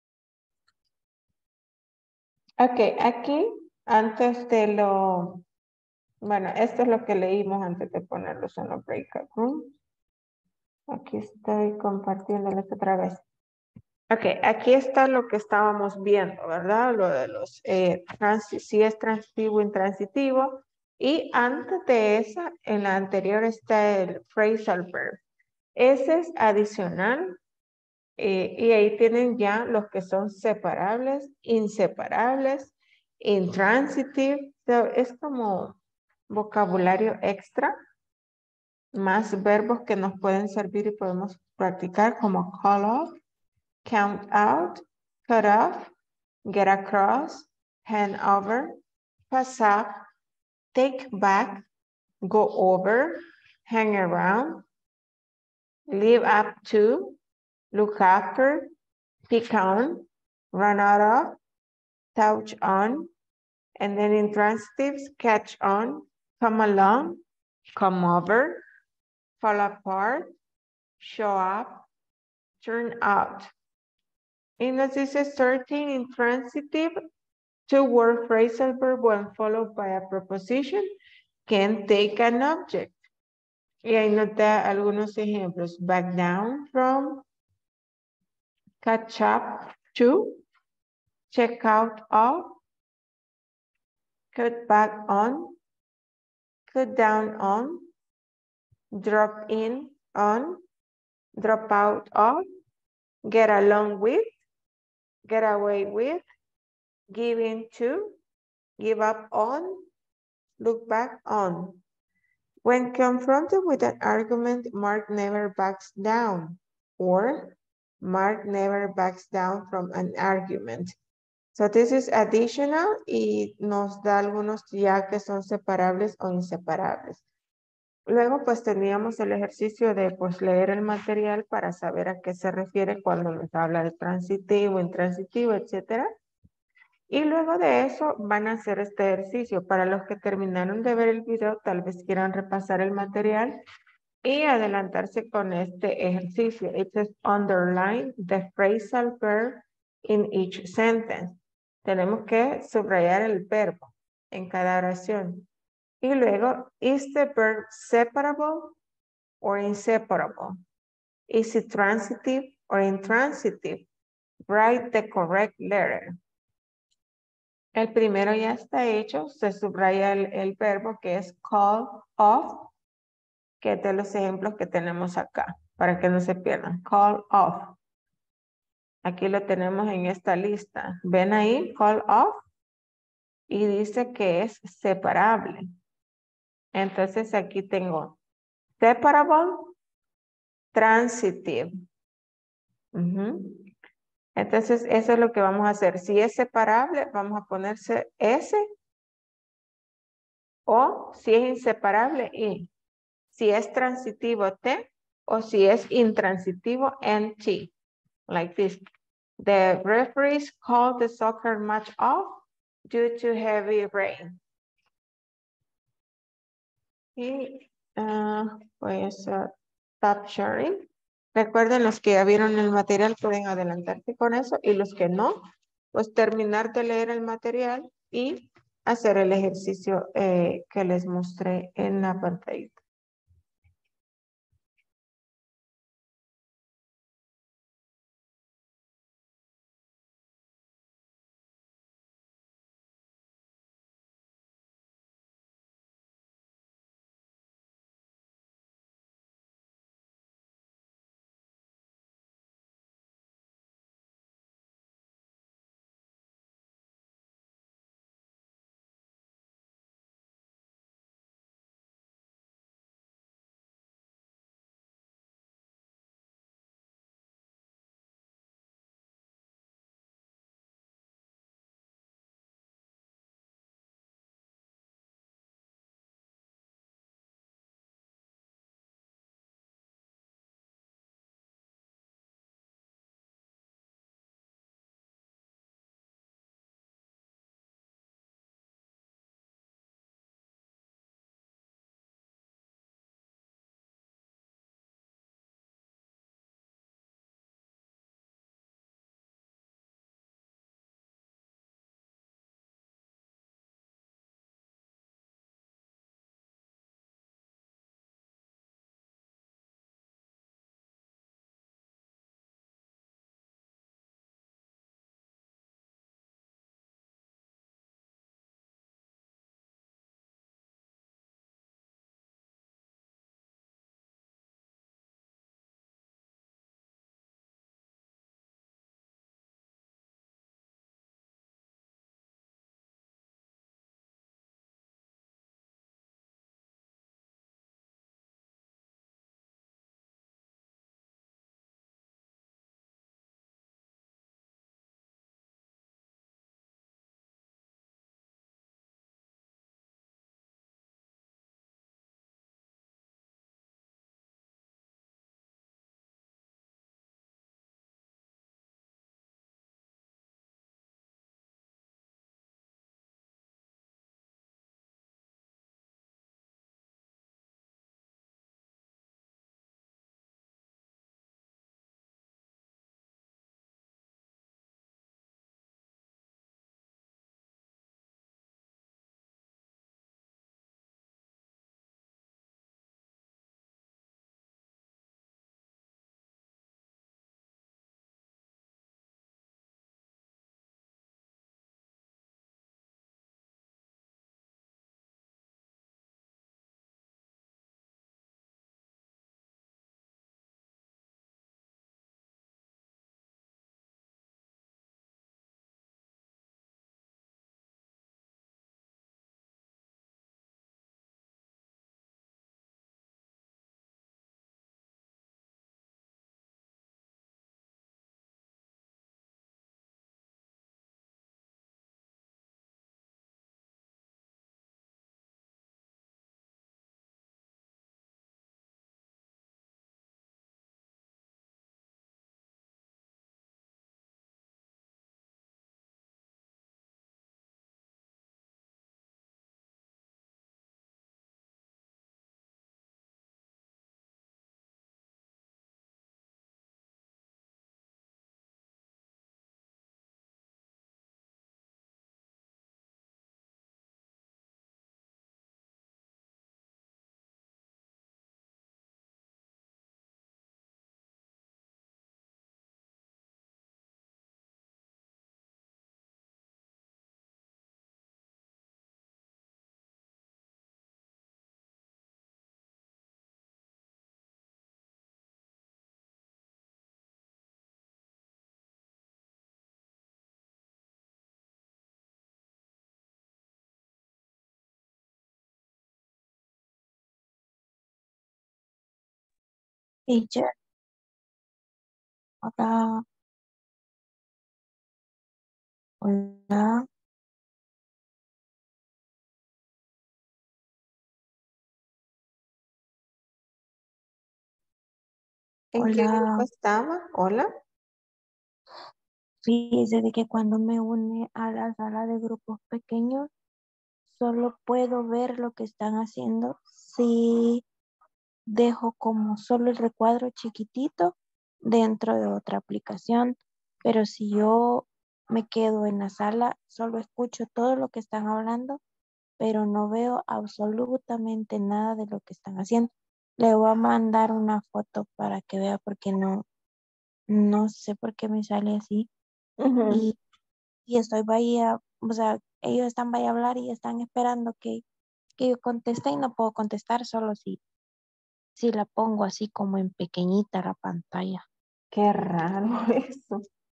Ok, aquí, antes de lo, bueno, esto es lo que leímos antes de ponerlos en los breakout rooms. Aquí estoy compartiéndoles otra vez. Ok, aquí está lo que estábamos viendo, ¿verdad? Lo de los, eh, transi- si es transitivo, intransitivo. Y antes de esa, en la anterior está el phrasal verb. Ese es adicional. eh, y ahí tienen ya los que son separables, inseparables, intransitive. So, es como vocabulario extra, más verbos que nos pueden servir y podemos practicar como call off, count out, cut off, get across, hand over, pass up, take back, go over, hang around, live up to, look after, pick on, run out of, touch on, and then intransitives, catch on, come along, come over, fall apart, show up, turn out. In as this is thirteen, intransitive, two-word phrasal verb when followed by a preposition can take an object. Y ahí nos da algunos ejemplos. Back down from, catch up to, check out of, cut back on, cut down on, drop in on, drop out of, get along with, get away with, give in to, give up on, look back on. When confronted with an argument, Mark never backs down, or Mark never backs down from an argument. So this is additional y nos da algunos ya que son separables o inseparables. Luego pues teníamos el ejercicio de pues leer el material para saber a qué se refiere cuando nos habla de transitivo, intransitivo, etcétera. Y luego de eso van a hacer este ejercicio. Para los que terminaron de ver el video, tal vez quieran repasar el material y adelantarse con este ejercicio. It says underline the phrasal verb in each sentence. Tenemos que subrayar el verbo en cada oración. Y luego, is the verb separable or inseparable? Is it transitive or intransitive? Write the correct letter. El primero ya está hecho, se subraya el, el verbo que es call off, que es de los ejemplos que tenemos acá, para que no se pierdan. Call off. Aquí lo tenemos en esta lista. ¿Ven ahí? Call off. Y dice que es separable. Entonces aquí tengo separable, transitive. Ujú. Entonces eso es lo que vamos a hacer. Si es separable, vamos a ponerse S o si es inseparable y si es transitivo T o si es intransitivo N T. Like this. The referees called the soccer match off due to heavy rain. Y ah, voy a hacer tab sharing. Recuerden, los que ya vieron el material pueden adelantarse con eso y los que no, pues terminar de leer el material y hacer el ejercicio eh, que les mostré en la pantalla. Teacher, hola, hola. ¿En qué grupo Hola, estaba? Hola. fíjese de que cuando me une a la sala de grupos pequeños, solo puedo ver lo que están haciendo si dejo como solo el recuadro chiquitito dentro de otra aplicación, pero si yo me quedo en la sala, solo escucho todo lo que están hablando, pero no veo absolutamente nada de lo que están haciendo. Le voy a mandar una foto para que vea porque no, no sé por qué me sale así. Ujú. Y, y estoy vaya, o sea, ellos están vaya a hablar y están esperando que, que yo conteste y no puedo contestar solo si, si la pongo así como en pequeñita la pantalla. Qué raro eso.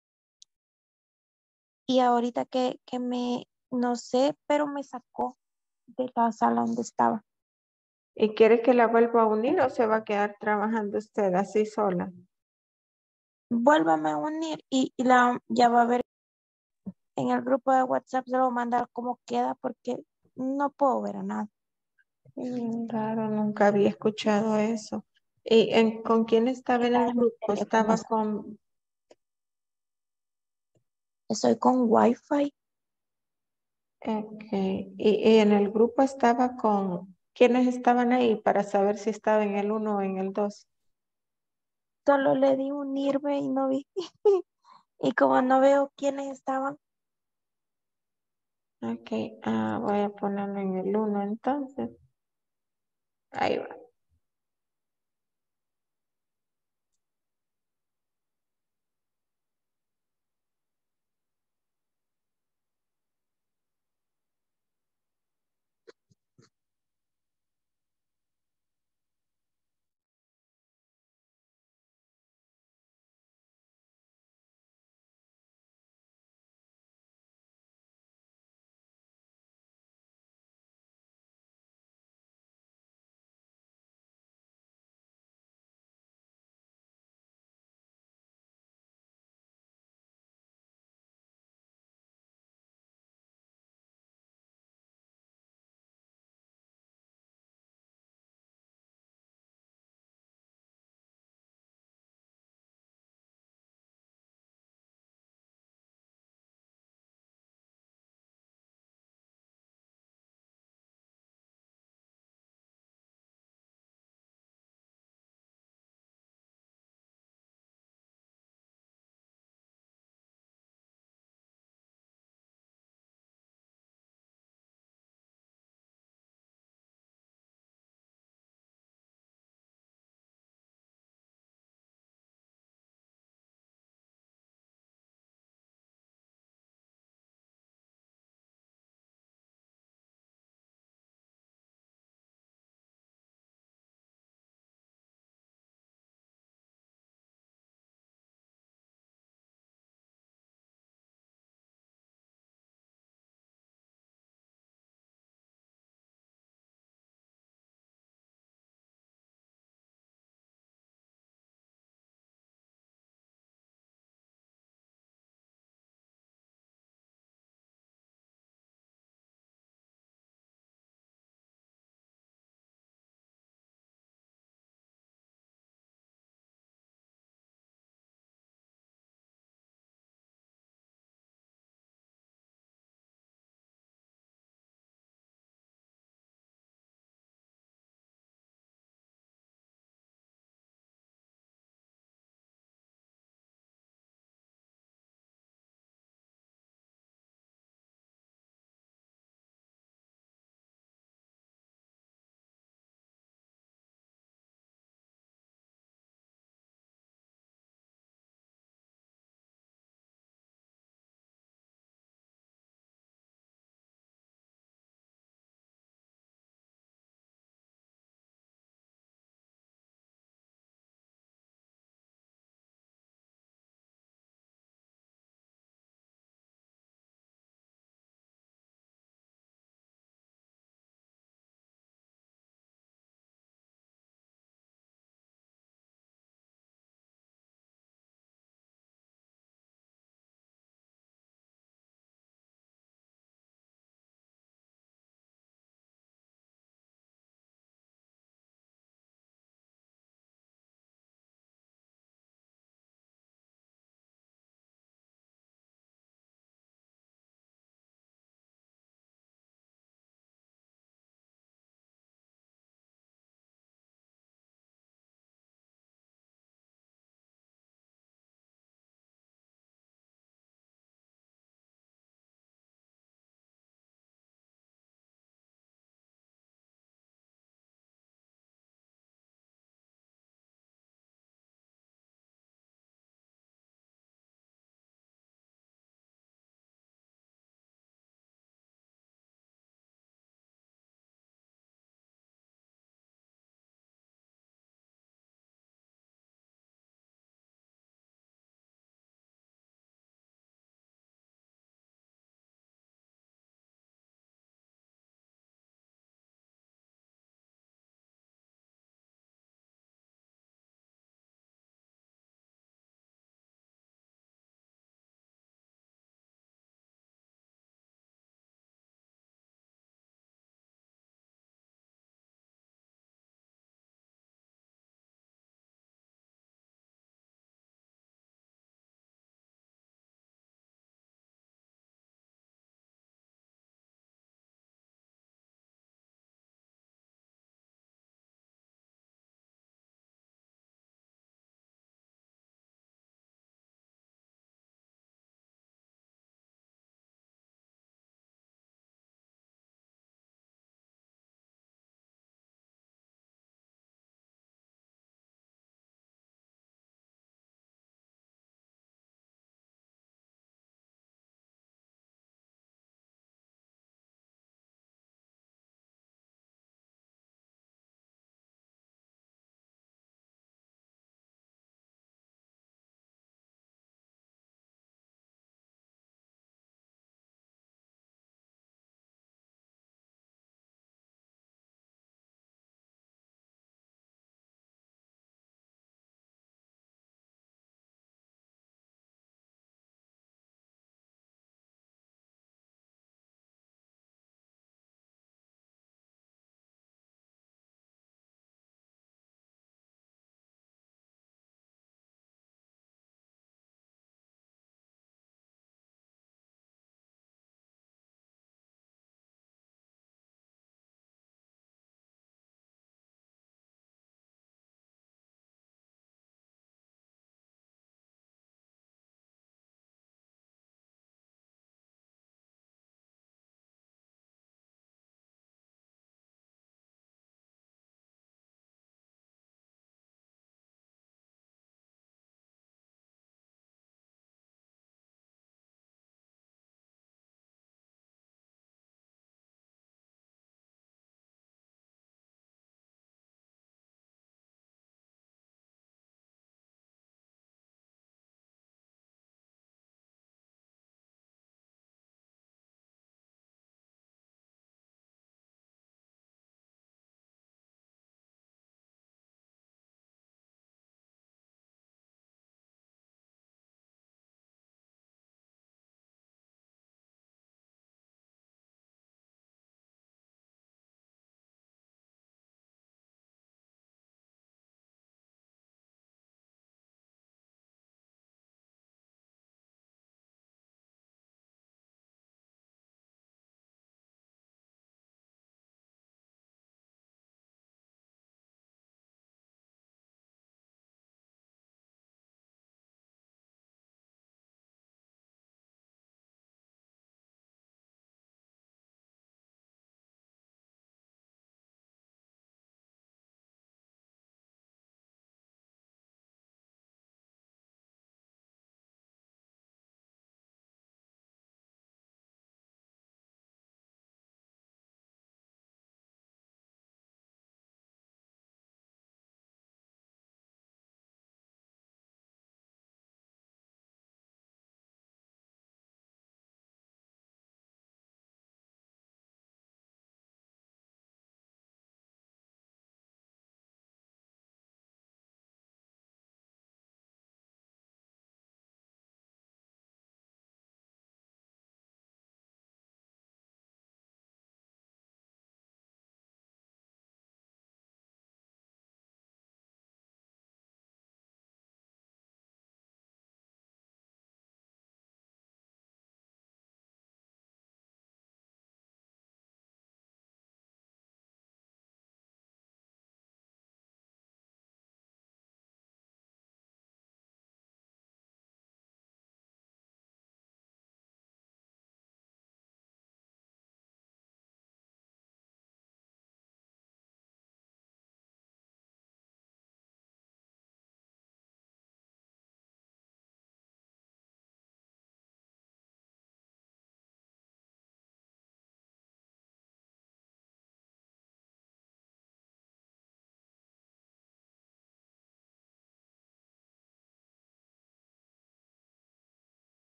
Y ahorita que, que me, no sé, pero me sacó de la sala donde estaba. ¿Y quiere que la vuelva a unir o se va a quedar trabajando usted así sola? Vuélvame a unir y, y la, ya va a ver en el grupo de WhatsApp, se lo voy a mandar cómo queda porque no puedo ver a nada. Mm, raro, nunca había escuchado eso. ¿Y en, con quién estaba en el Era mi grupo? teléfono, Estaba con... estoy con Wi-Fi. Ok. ¿Y, y en el grupo estaba con... ¿Quiénes estaban ahí para saber si estaba en el uno o en el dos? Solo le di unirme y no vi. Y como no veo quiénes estaban, Ok, ah, voy a ponerlo en el uno entonces. Ahí va.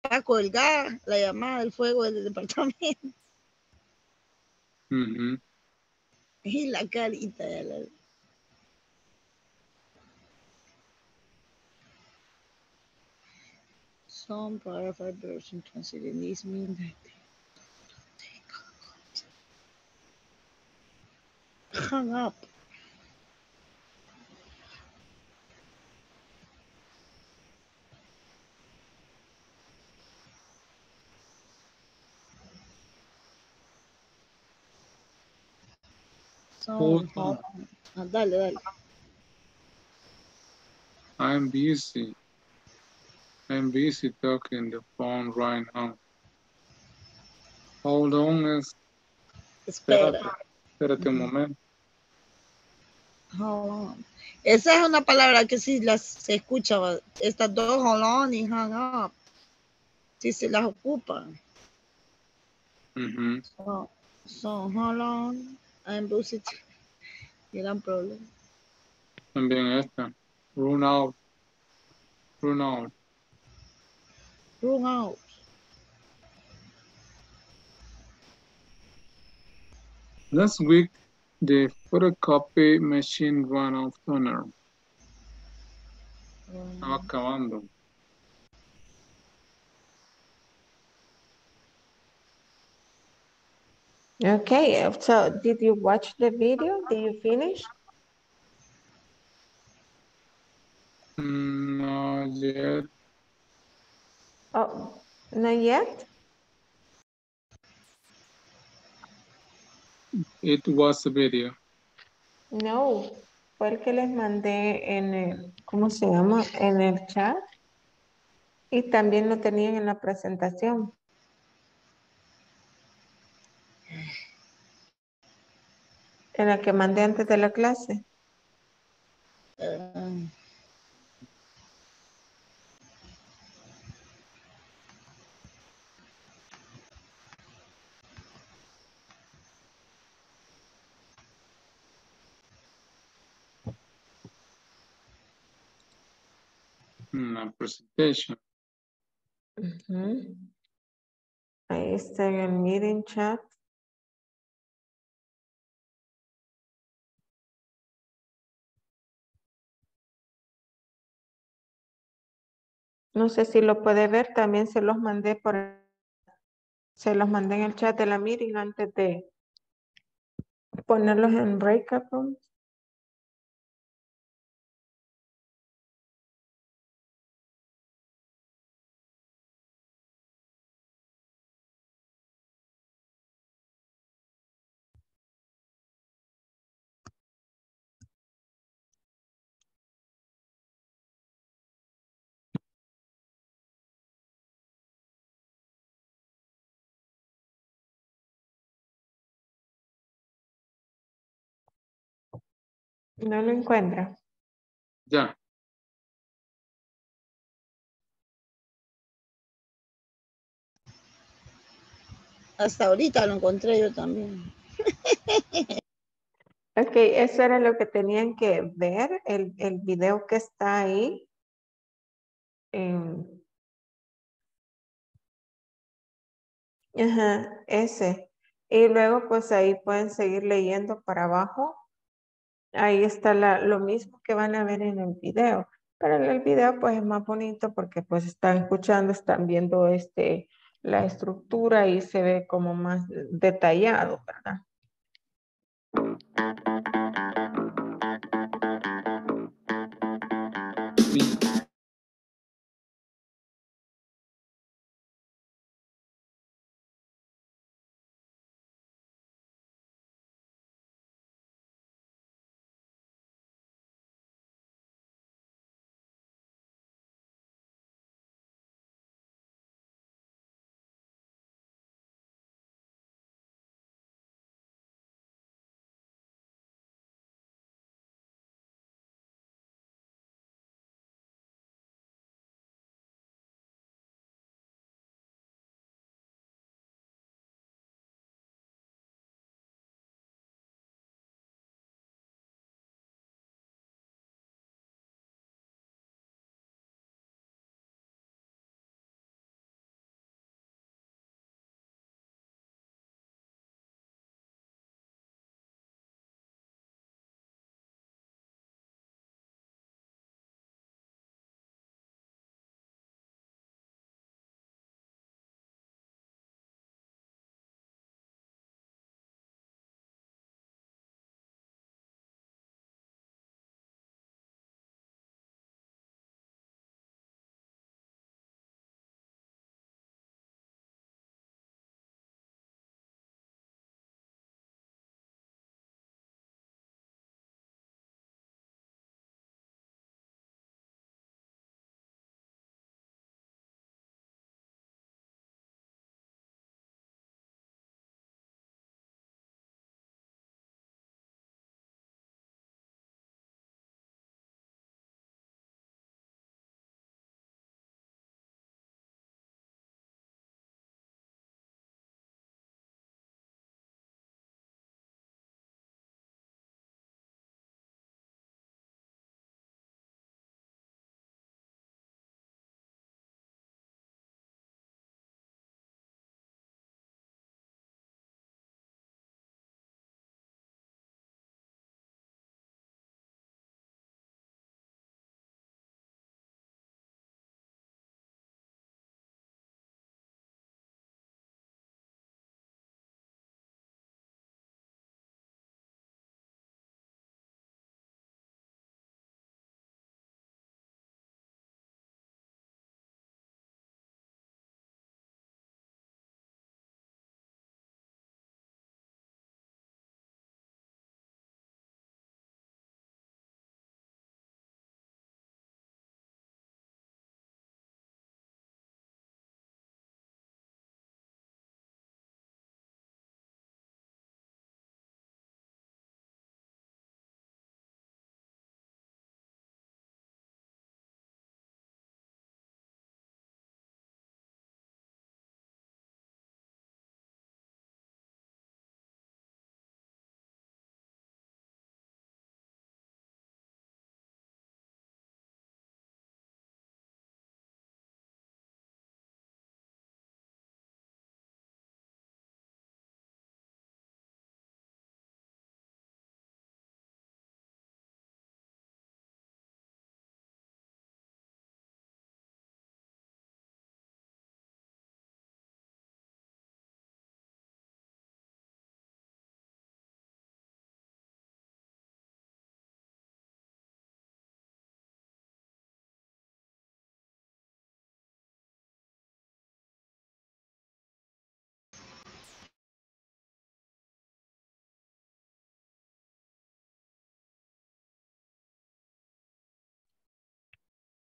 para colgar la llamada del fuego del departamento. Mhm. Y la carita de la... Some paragraph version translated this means that they hung up. Hold Some, on. ah, dale, dale. I'm busy. I'm busy talking the phone right now. Hold on, es- espérate, Espera. espérate un Ujú. momento. Hold on. Esa es una palabra que sí las se escucha, va, estas dos, hold on y hang up, sí se las ocupan. Mhm. So, so hold on, I'm busy. Gran problema. También esta. Run out. Run out. Run out. Last week, the photocopy machine ran out toner. Estaba acabando. Okay, so did you watch the video? Did you finish? Mm, Not yet. Oh, not yet? It was a video. No, fue el que les mandé en el, ¿cómo se llama? En el chat. Y también lo tenían en la presentación. En la que mandé antes de la clase. Uh, Una presentation. Ujú. Ahí está en el meeting chat. No sé si lo puede ver, también se los mandé por, se los mandé en el chat de la meeting antes de ponerlos en breakout rooms. No lo encuentra. Ya. hasta ahorita lo encontré yo también. Ok, eso era lo que tenían que ver, el, el video que está ahí. Em, ajá, ese. Y luego pues ahí pueden seguir leyendo para abajo. Ahí está la, lo mismo que van a ver en el video. Pero en el video pues es más bonito porque pues están escuchando, están viendo este, la estructura y se ve como más detallado, ¿verdad? Sí.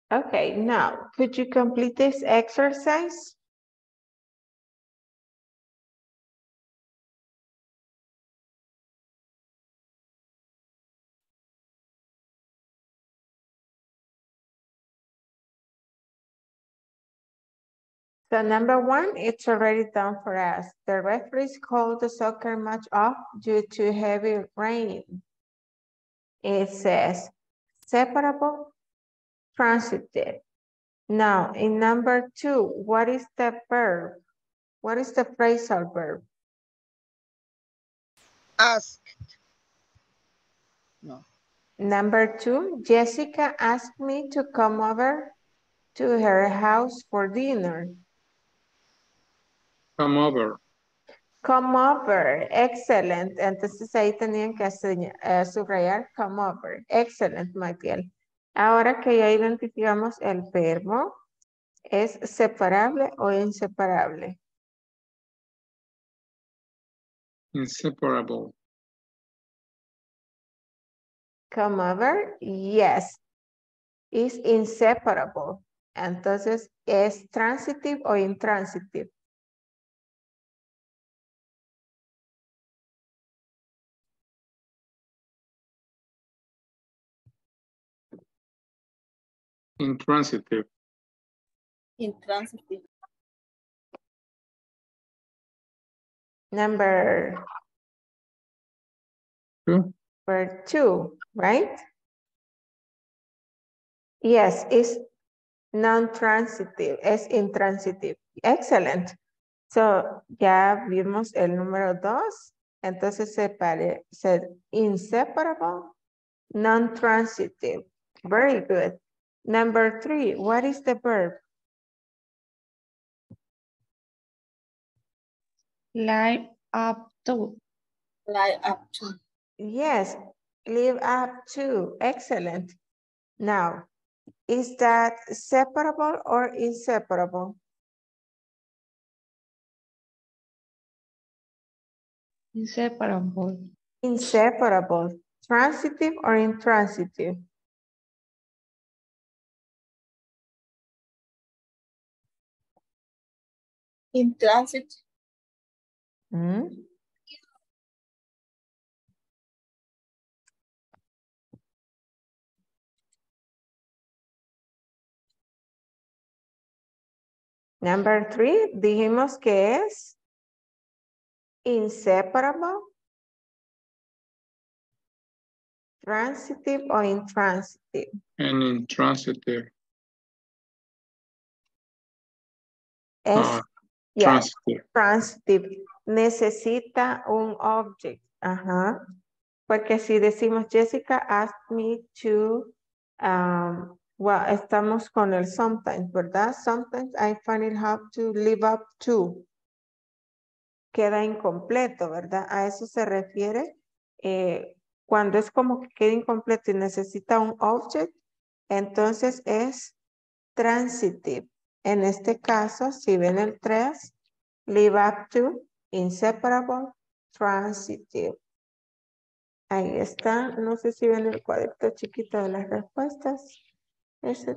Okay, now, could you complete this exercise? So number one, it's already done for us. The referees called the soccer match off due to heavy rain. It says separable, transitive. Now, in number two, what is the verb? What is the phrasal verb? Ask. No. Number two, Jessica asked me to come over to her house for dinner. Come over. Come over, excellent. Entonces ahí tenían que seña- eh, subrayar come over. Excellent, Michael. Ahora que ya identificamos el verbo, ¿es separable o inseparable? Inseparable. Come over, yes. Is inseparable. Entonces, ¿es transitive o intransitive? Intransitive. Intransitive. Number, Two. number two, right? Yes, it's non-transitive, es intransitive. Excellent. So, ya vimos el número dos. Entonces, separe, se inseparable, non-transitive. Very good. Number three, what is the verb? Live up to. Live up to. Yes, live up to. Excellent. Now, is that separable or inseparable? Inseparable. Inseparable. Transitive or intransitive? Intransitive. Mm. Number three, dijimos que es inseparable, transitive o intransitive. And intransitive. Es, Ah, yeah, transitive. transitive. Necesita un object. Ajá. Porque si decimos Jessica asked me to, um, well, estamos con el sometimes, ¿verdad? Sometimes I find it hard to live up to. Queda incompleto, ¿verdad? A eso se refiere eh, cuando es como que queda incompleto y necesita un object, entonces es transitive. En este caso, si ven el tres, live up to, inseparable, transitive. Ahí está. No sé si ven el cuadrito chiquito de las respuestas. Ese.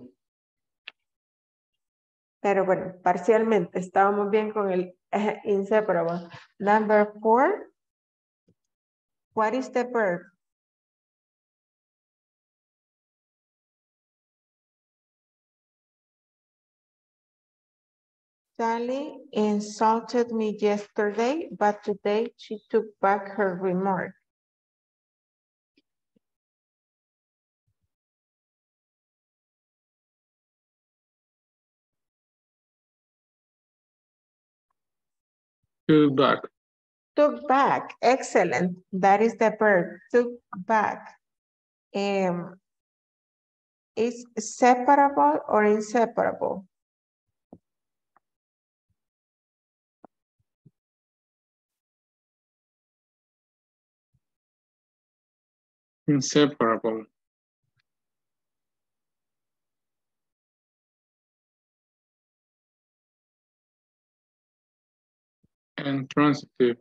Pero bueno, parcialmente estábamos bien con el eh, inseparable. Number four. What is the verb? Sally insulted me yesterday, but today she took back her remark. Took back. Took back, excellent. That is the verb, took back. Um, is separable or inseparable? Inseparable. And transitive.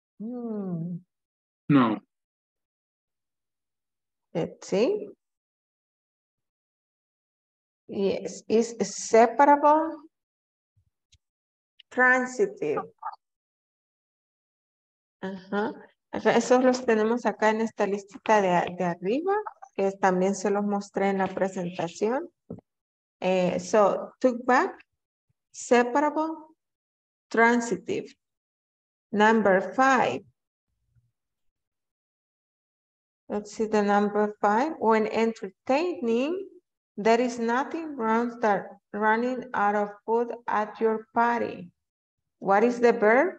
Hmm. No. Let's see. Yes, is separable, transitive. Ajá. Acá, esos los tenemos acá en esta listita de, de arriba, que también se los mostré en la presentación. Eh, so, took back, separable, transitive. Number five. Let's see the number five. When entertaining, there is nothing wrong that running out of food at your party. What is the verb?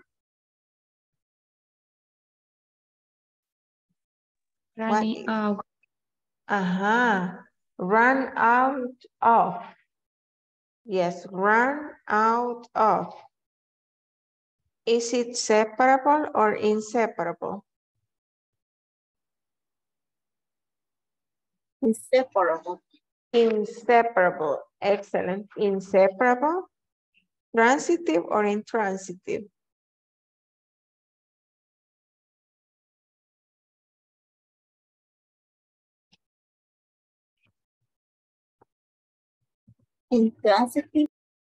Running out. Ajá. Run out of. Yes, run out of. Is it separable or inseparable? Inseparable. Inseparable. Excellent. Inseparable. Transitive or intransitive? Intransitive.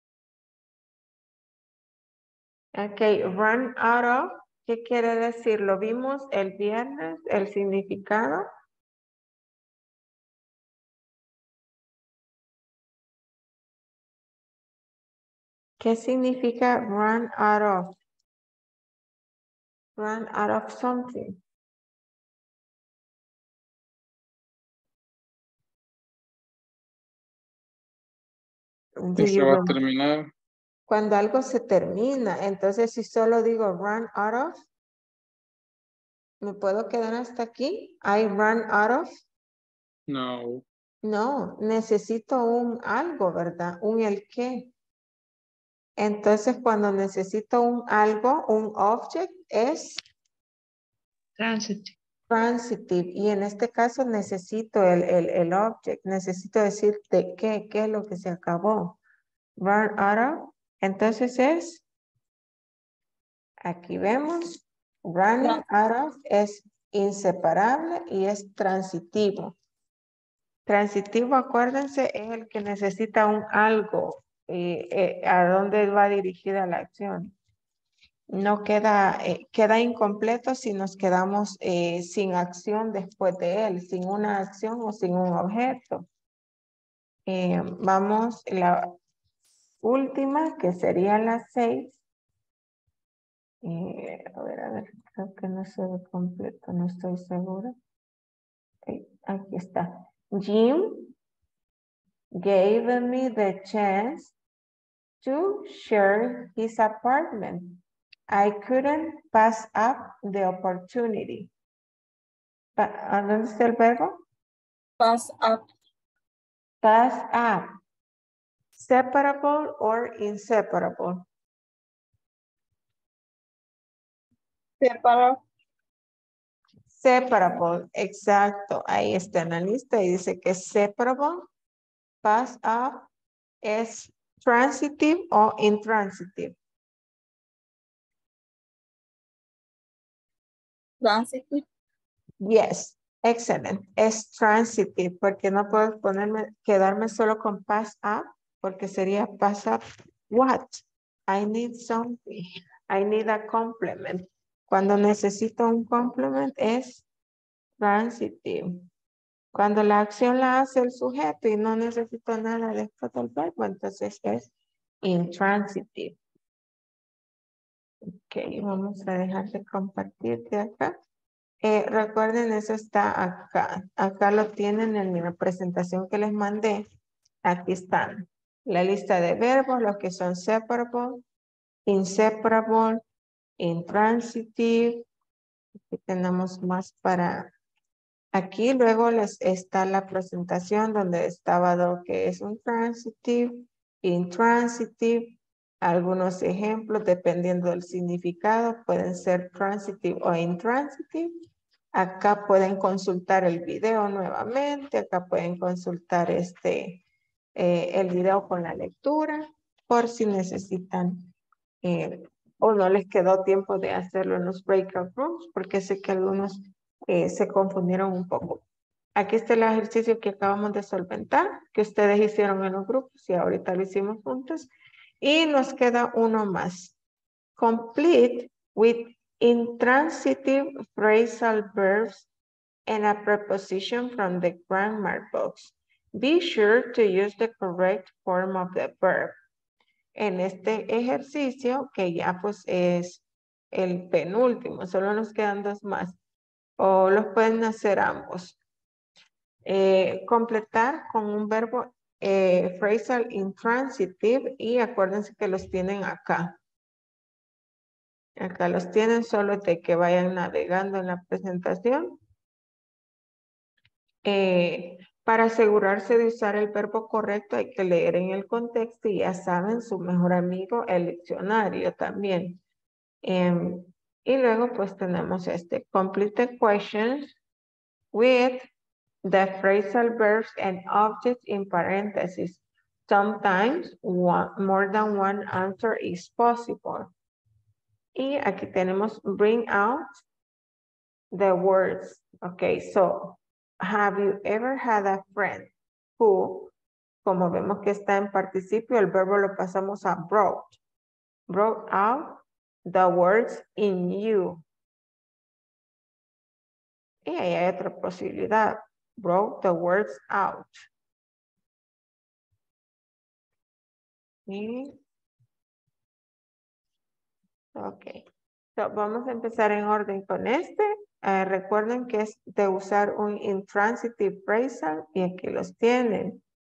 Ok, run out of, ¿qué quiere decir? ¿Lo vimos el viernes, el significado? ¿Qué significa run out of? Run out of something. Do Que se you va a remember? terminar. Cuando algo se termina, entonces si solo digo run out of, ¿me puedo quedar hasta aquí? I run out of. No. No, necesito un algo, ¿verdad? Un el qué. Entonces cuando necesito un algo, un object es Transitive. transitive. Y en este caso necesito el, el, el object. Necesito decir de qué, qué es lo que se acabó. Run out of. Entonces es, aquí vemos, running out of es inseparable y es transitivo. Transitivo, acuérdense, es el que necesita un algo, eh, eh, a dónde va dirigida la acción. No queda, eh, queda incompleto si nos quedamos eh, sin acción después de él, sin una acción o sin un objeto. Eh, vamos, la última, que sería la seis. Eh, a ver, a ver, creo que no se ve completo, no estoy segura. Ok, aquí está. Jim gave me the chance to share his apartment. I couldn't pass up the opportunity. Pa- ¿Dónde está el verbo? Pass up. Pass up. Separable or inseparable? Separable. Separable, exacto. Ahí está en la lista y dice que separable, pass up, es transitive o intransitive. Transitive. Yes, excellent. Es transitive porque no puedo ponerme, quedarme solo con pass up porque sería pass up what? I need something. I need a complement. Cuando necesito un complement es transitive. Cuando la acción la hace el sujeto y no necesito nada después del verbo, entonces es intransitive. Ok, vamos a dejar de compartir de acá. Eh, recuerden, eso está acá. Acá lo tienen en la presentación que les mandé. Aquí están. La lista de verbos, los que son separable, inseparable, intransitive. Aquí tenemos más para... Aquí luego les está la presentación donde estaba lo que es un transitive, intransitive. Algunos ejemplos dependiendo del significado pueden ser transitive o intransitive. Acá pueden consultar el video nuevamente. Acá pueden consultar este, eh, el video con la lectura por si necesitan eh, o no les quedó tiempo de hacerlo en los breakout rooms porque sé que algunos eh, se confundieron un poco. Aquí está el ejercicio que acabamos de solventar, que ustedes hicieron en los grupos y ahorita lo hicimos juntos. Y nos queda uno más. Complete with intransitive phrasal verbs and a preposition from the grammar box. Be sure to use the correct form of the verb. En este ejercicio, que ya pues es el penúltimo, solo nos quedan dos más, o los pueden hacer ambos. Eh, completar con un verbo eh, phrasal intransitive y acuérdense que los tienen acá. Acá los tienen, solo de que vayan navegando en la presentación. Eh, para asegurarse de usar el verbo correcto hay que leer en el contexto y ya saben, su mejor amigo, el diccionario también. Em, y luego pues tenemos este, complete the questions with the phrasal verbs and objects in parentheses. Sometimes one, more than one answer is possible. Y aquí tenemos bring out the words. Okay, so have you ever had a friend who, como vemos que está en participio, el verbo lo pasamos a brought. Brought out the words in you. Y ahí hay otra posibilidad. Brought the words out. Y, ok. So, vamos a empezar en orden con este. Eh, recuerden que es de usar un intransitive phrasal y aquí los tienen.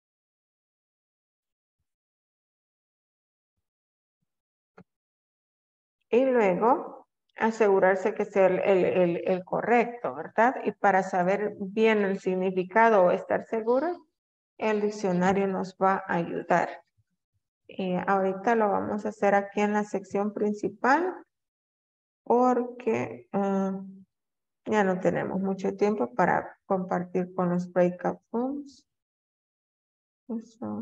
Y luego asegurarse que sea el, el, el, el correcto, ¿verdad? Y para saber bien el significado o estar seguros, el diccionario nos va a ayudar. Eh, ahorita lo vamos a hacer aquí en la sección principal porque uh, ya no tenemos mucho tiempo para compartir con los breakout rooms. Eso.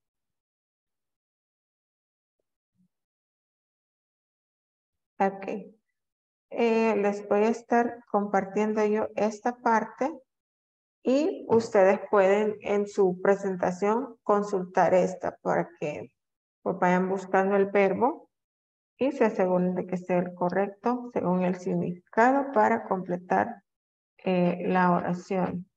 Ok. Eh, les voy a estar compartiendo yo esta parte y ustedes pueden en su presentación consultar esta para que pues, vayan buscando el verbo y se aseguren de que sea el correcto según el significado para completar eh, la oración.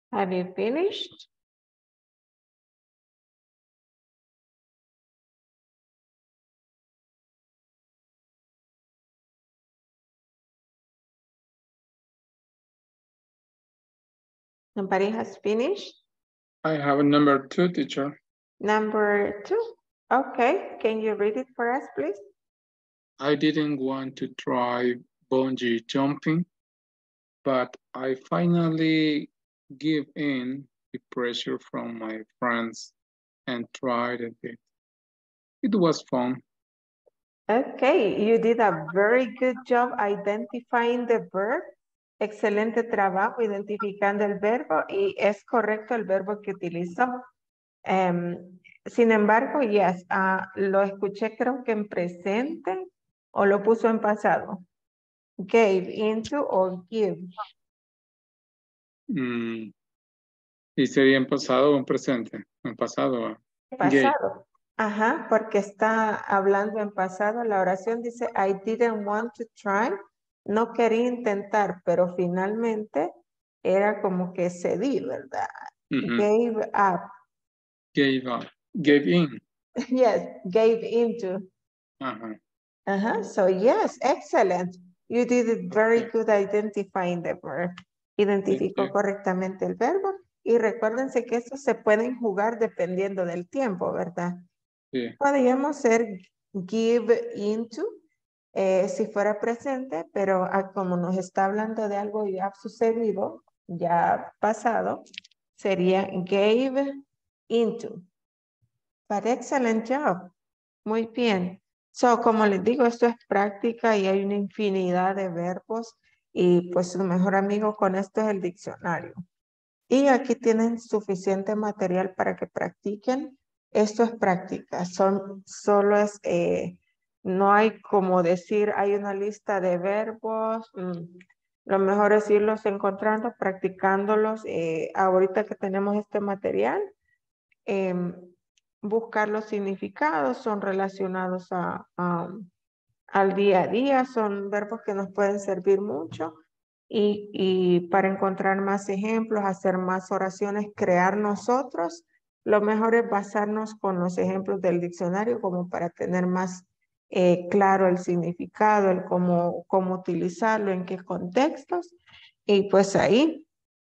Have you finished? Nobody has finished? I have a number two, teacher. Number two. Okay, can you read it for us, please? I didn't want to try bungee jumping, but I finally gave in the pressure from my friends and tried a bit. It was fun. Okay, you did a very good job identifying the verb. Excelente trabajo identificando el verbo y es correcto el verbo que utilizó. Um, sin embargo, yes, uh, lo escuché creo que en presente o lo puso en pasado. Gave into or give. Mm. ¿Y sería en pasado o en presente? En pasado. Gay. Pasado. Ajá, porque está hablando en pasado. La oración dice, I didn't want to try. No quería intentar, pero finalmente era como que cedí, ¿verdad? Mm-hmm. Gave up. Gave up. Gave in. Yes, gave into. Uh-huh. Uh-huh. So yes, excellent. You did it very Okay. good identifying the verb. Identificó correctamente el verbo. Y recuérdense que estos se pueden jugar dependiendo del tiempo, ¿verdad? Sí. Podríamos ser give into, eh, si fuera presente, pero ah, como nos está hablando de algo ya sucedido, ya pasado, sería gave into. But excellent job. Muy bien. So, como les digo, esto es práctica y hay una infinidad de verbos y pues su mejor amigo con esto es el diccionario. Y aquí tienen suficiente material para que practiquen. Esto es práctica, son, solo es, eh, no hay como decir, hay una lista de verbos. Mm, lo mejor es irlos encontrando, practicándolos. Eh, ahorita que tenemos este material, em, buscar los significados, son relacionados a, a- al día a día, son verbos que nos pueden servir mucho y, y para encontrar más ejemplos, hacer más oraciones, crear nosotros, lo mejor es basarnos con los ejemplos del diccionario como para tener más eh, claro el significado, el cómo, cómo utilizarlo, en qué contextos y pues ahí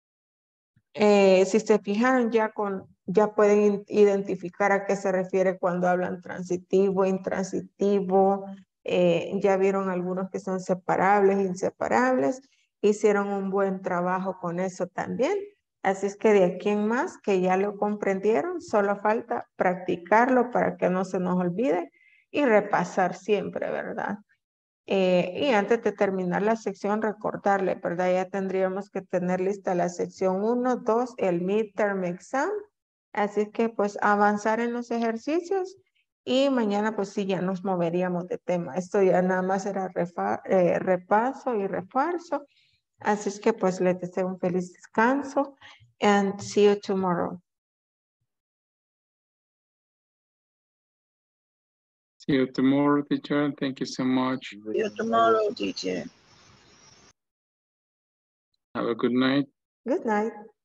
eh, si se fijan, ya, con, ya pueden identificar a qué se refiere cuando hablan transitivo, intransitivo. Eh, ya vieron algunos que son separables, inseparables. Hicieron un buen trabajo con eso también. Así es que de aquí en más, que ya lo comprendieron, solo falta practicarlo para que no se nos olvide y repasar siempre, ¿verdad? Eh, y antes de terminar la sección, recordarle, ¿verdad? Ya tendríamos que tener lista la sección uno, dos, el midterm exam. Así que pues avanzar en los ejercicios y mañana pues sí ya nos moveríamos de tema. Esto ya nada más era refa- eh, repaso y refuerzo. Así es que pues les deseo un feliz descanso and see you tomorrow. See you tomorrow, teacher. Thank you so much. See you tomorrow, teacher. Have a good night. Good night.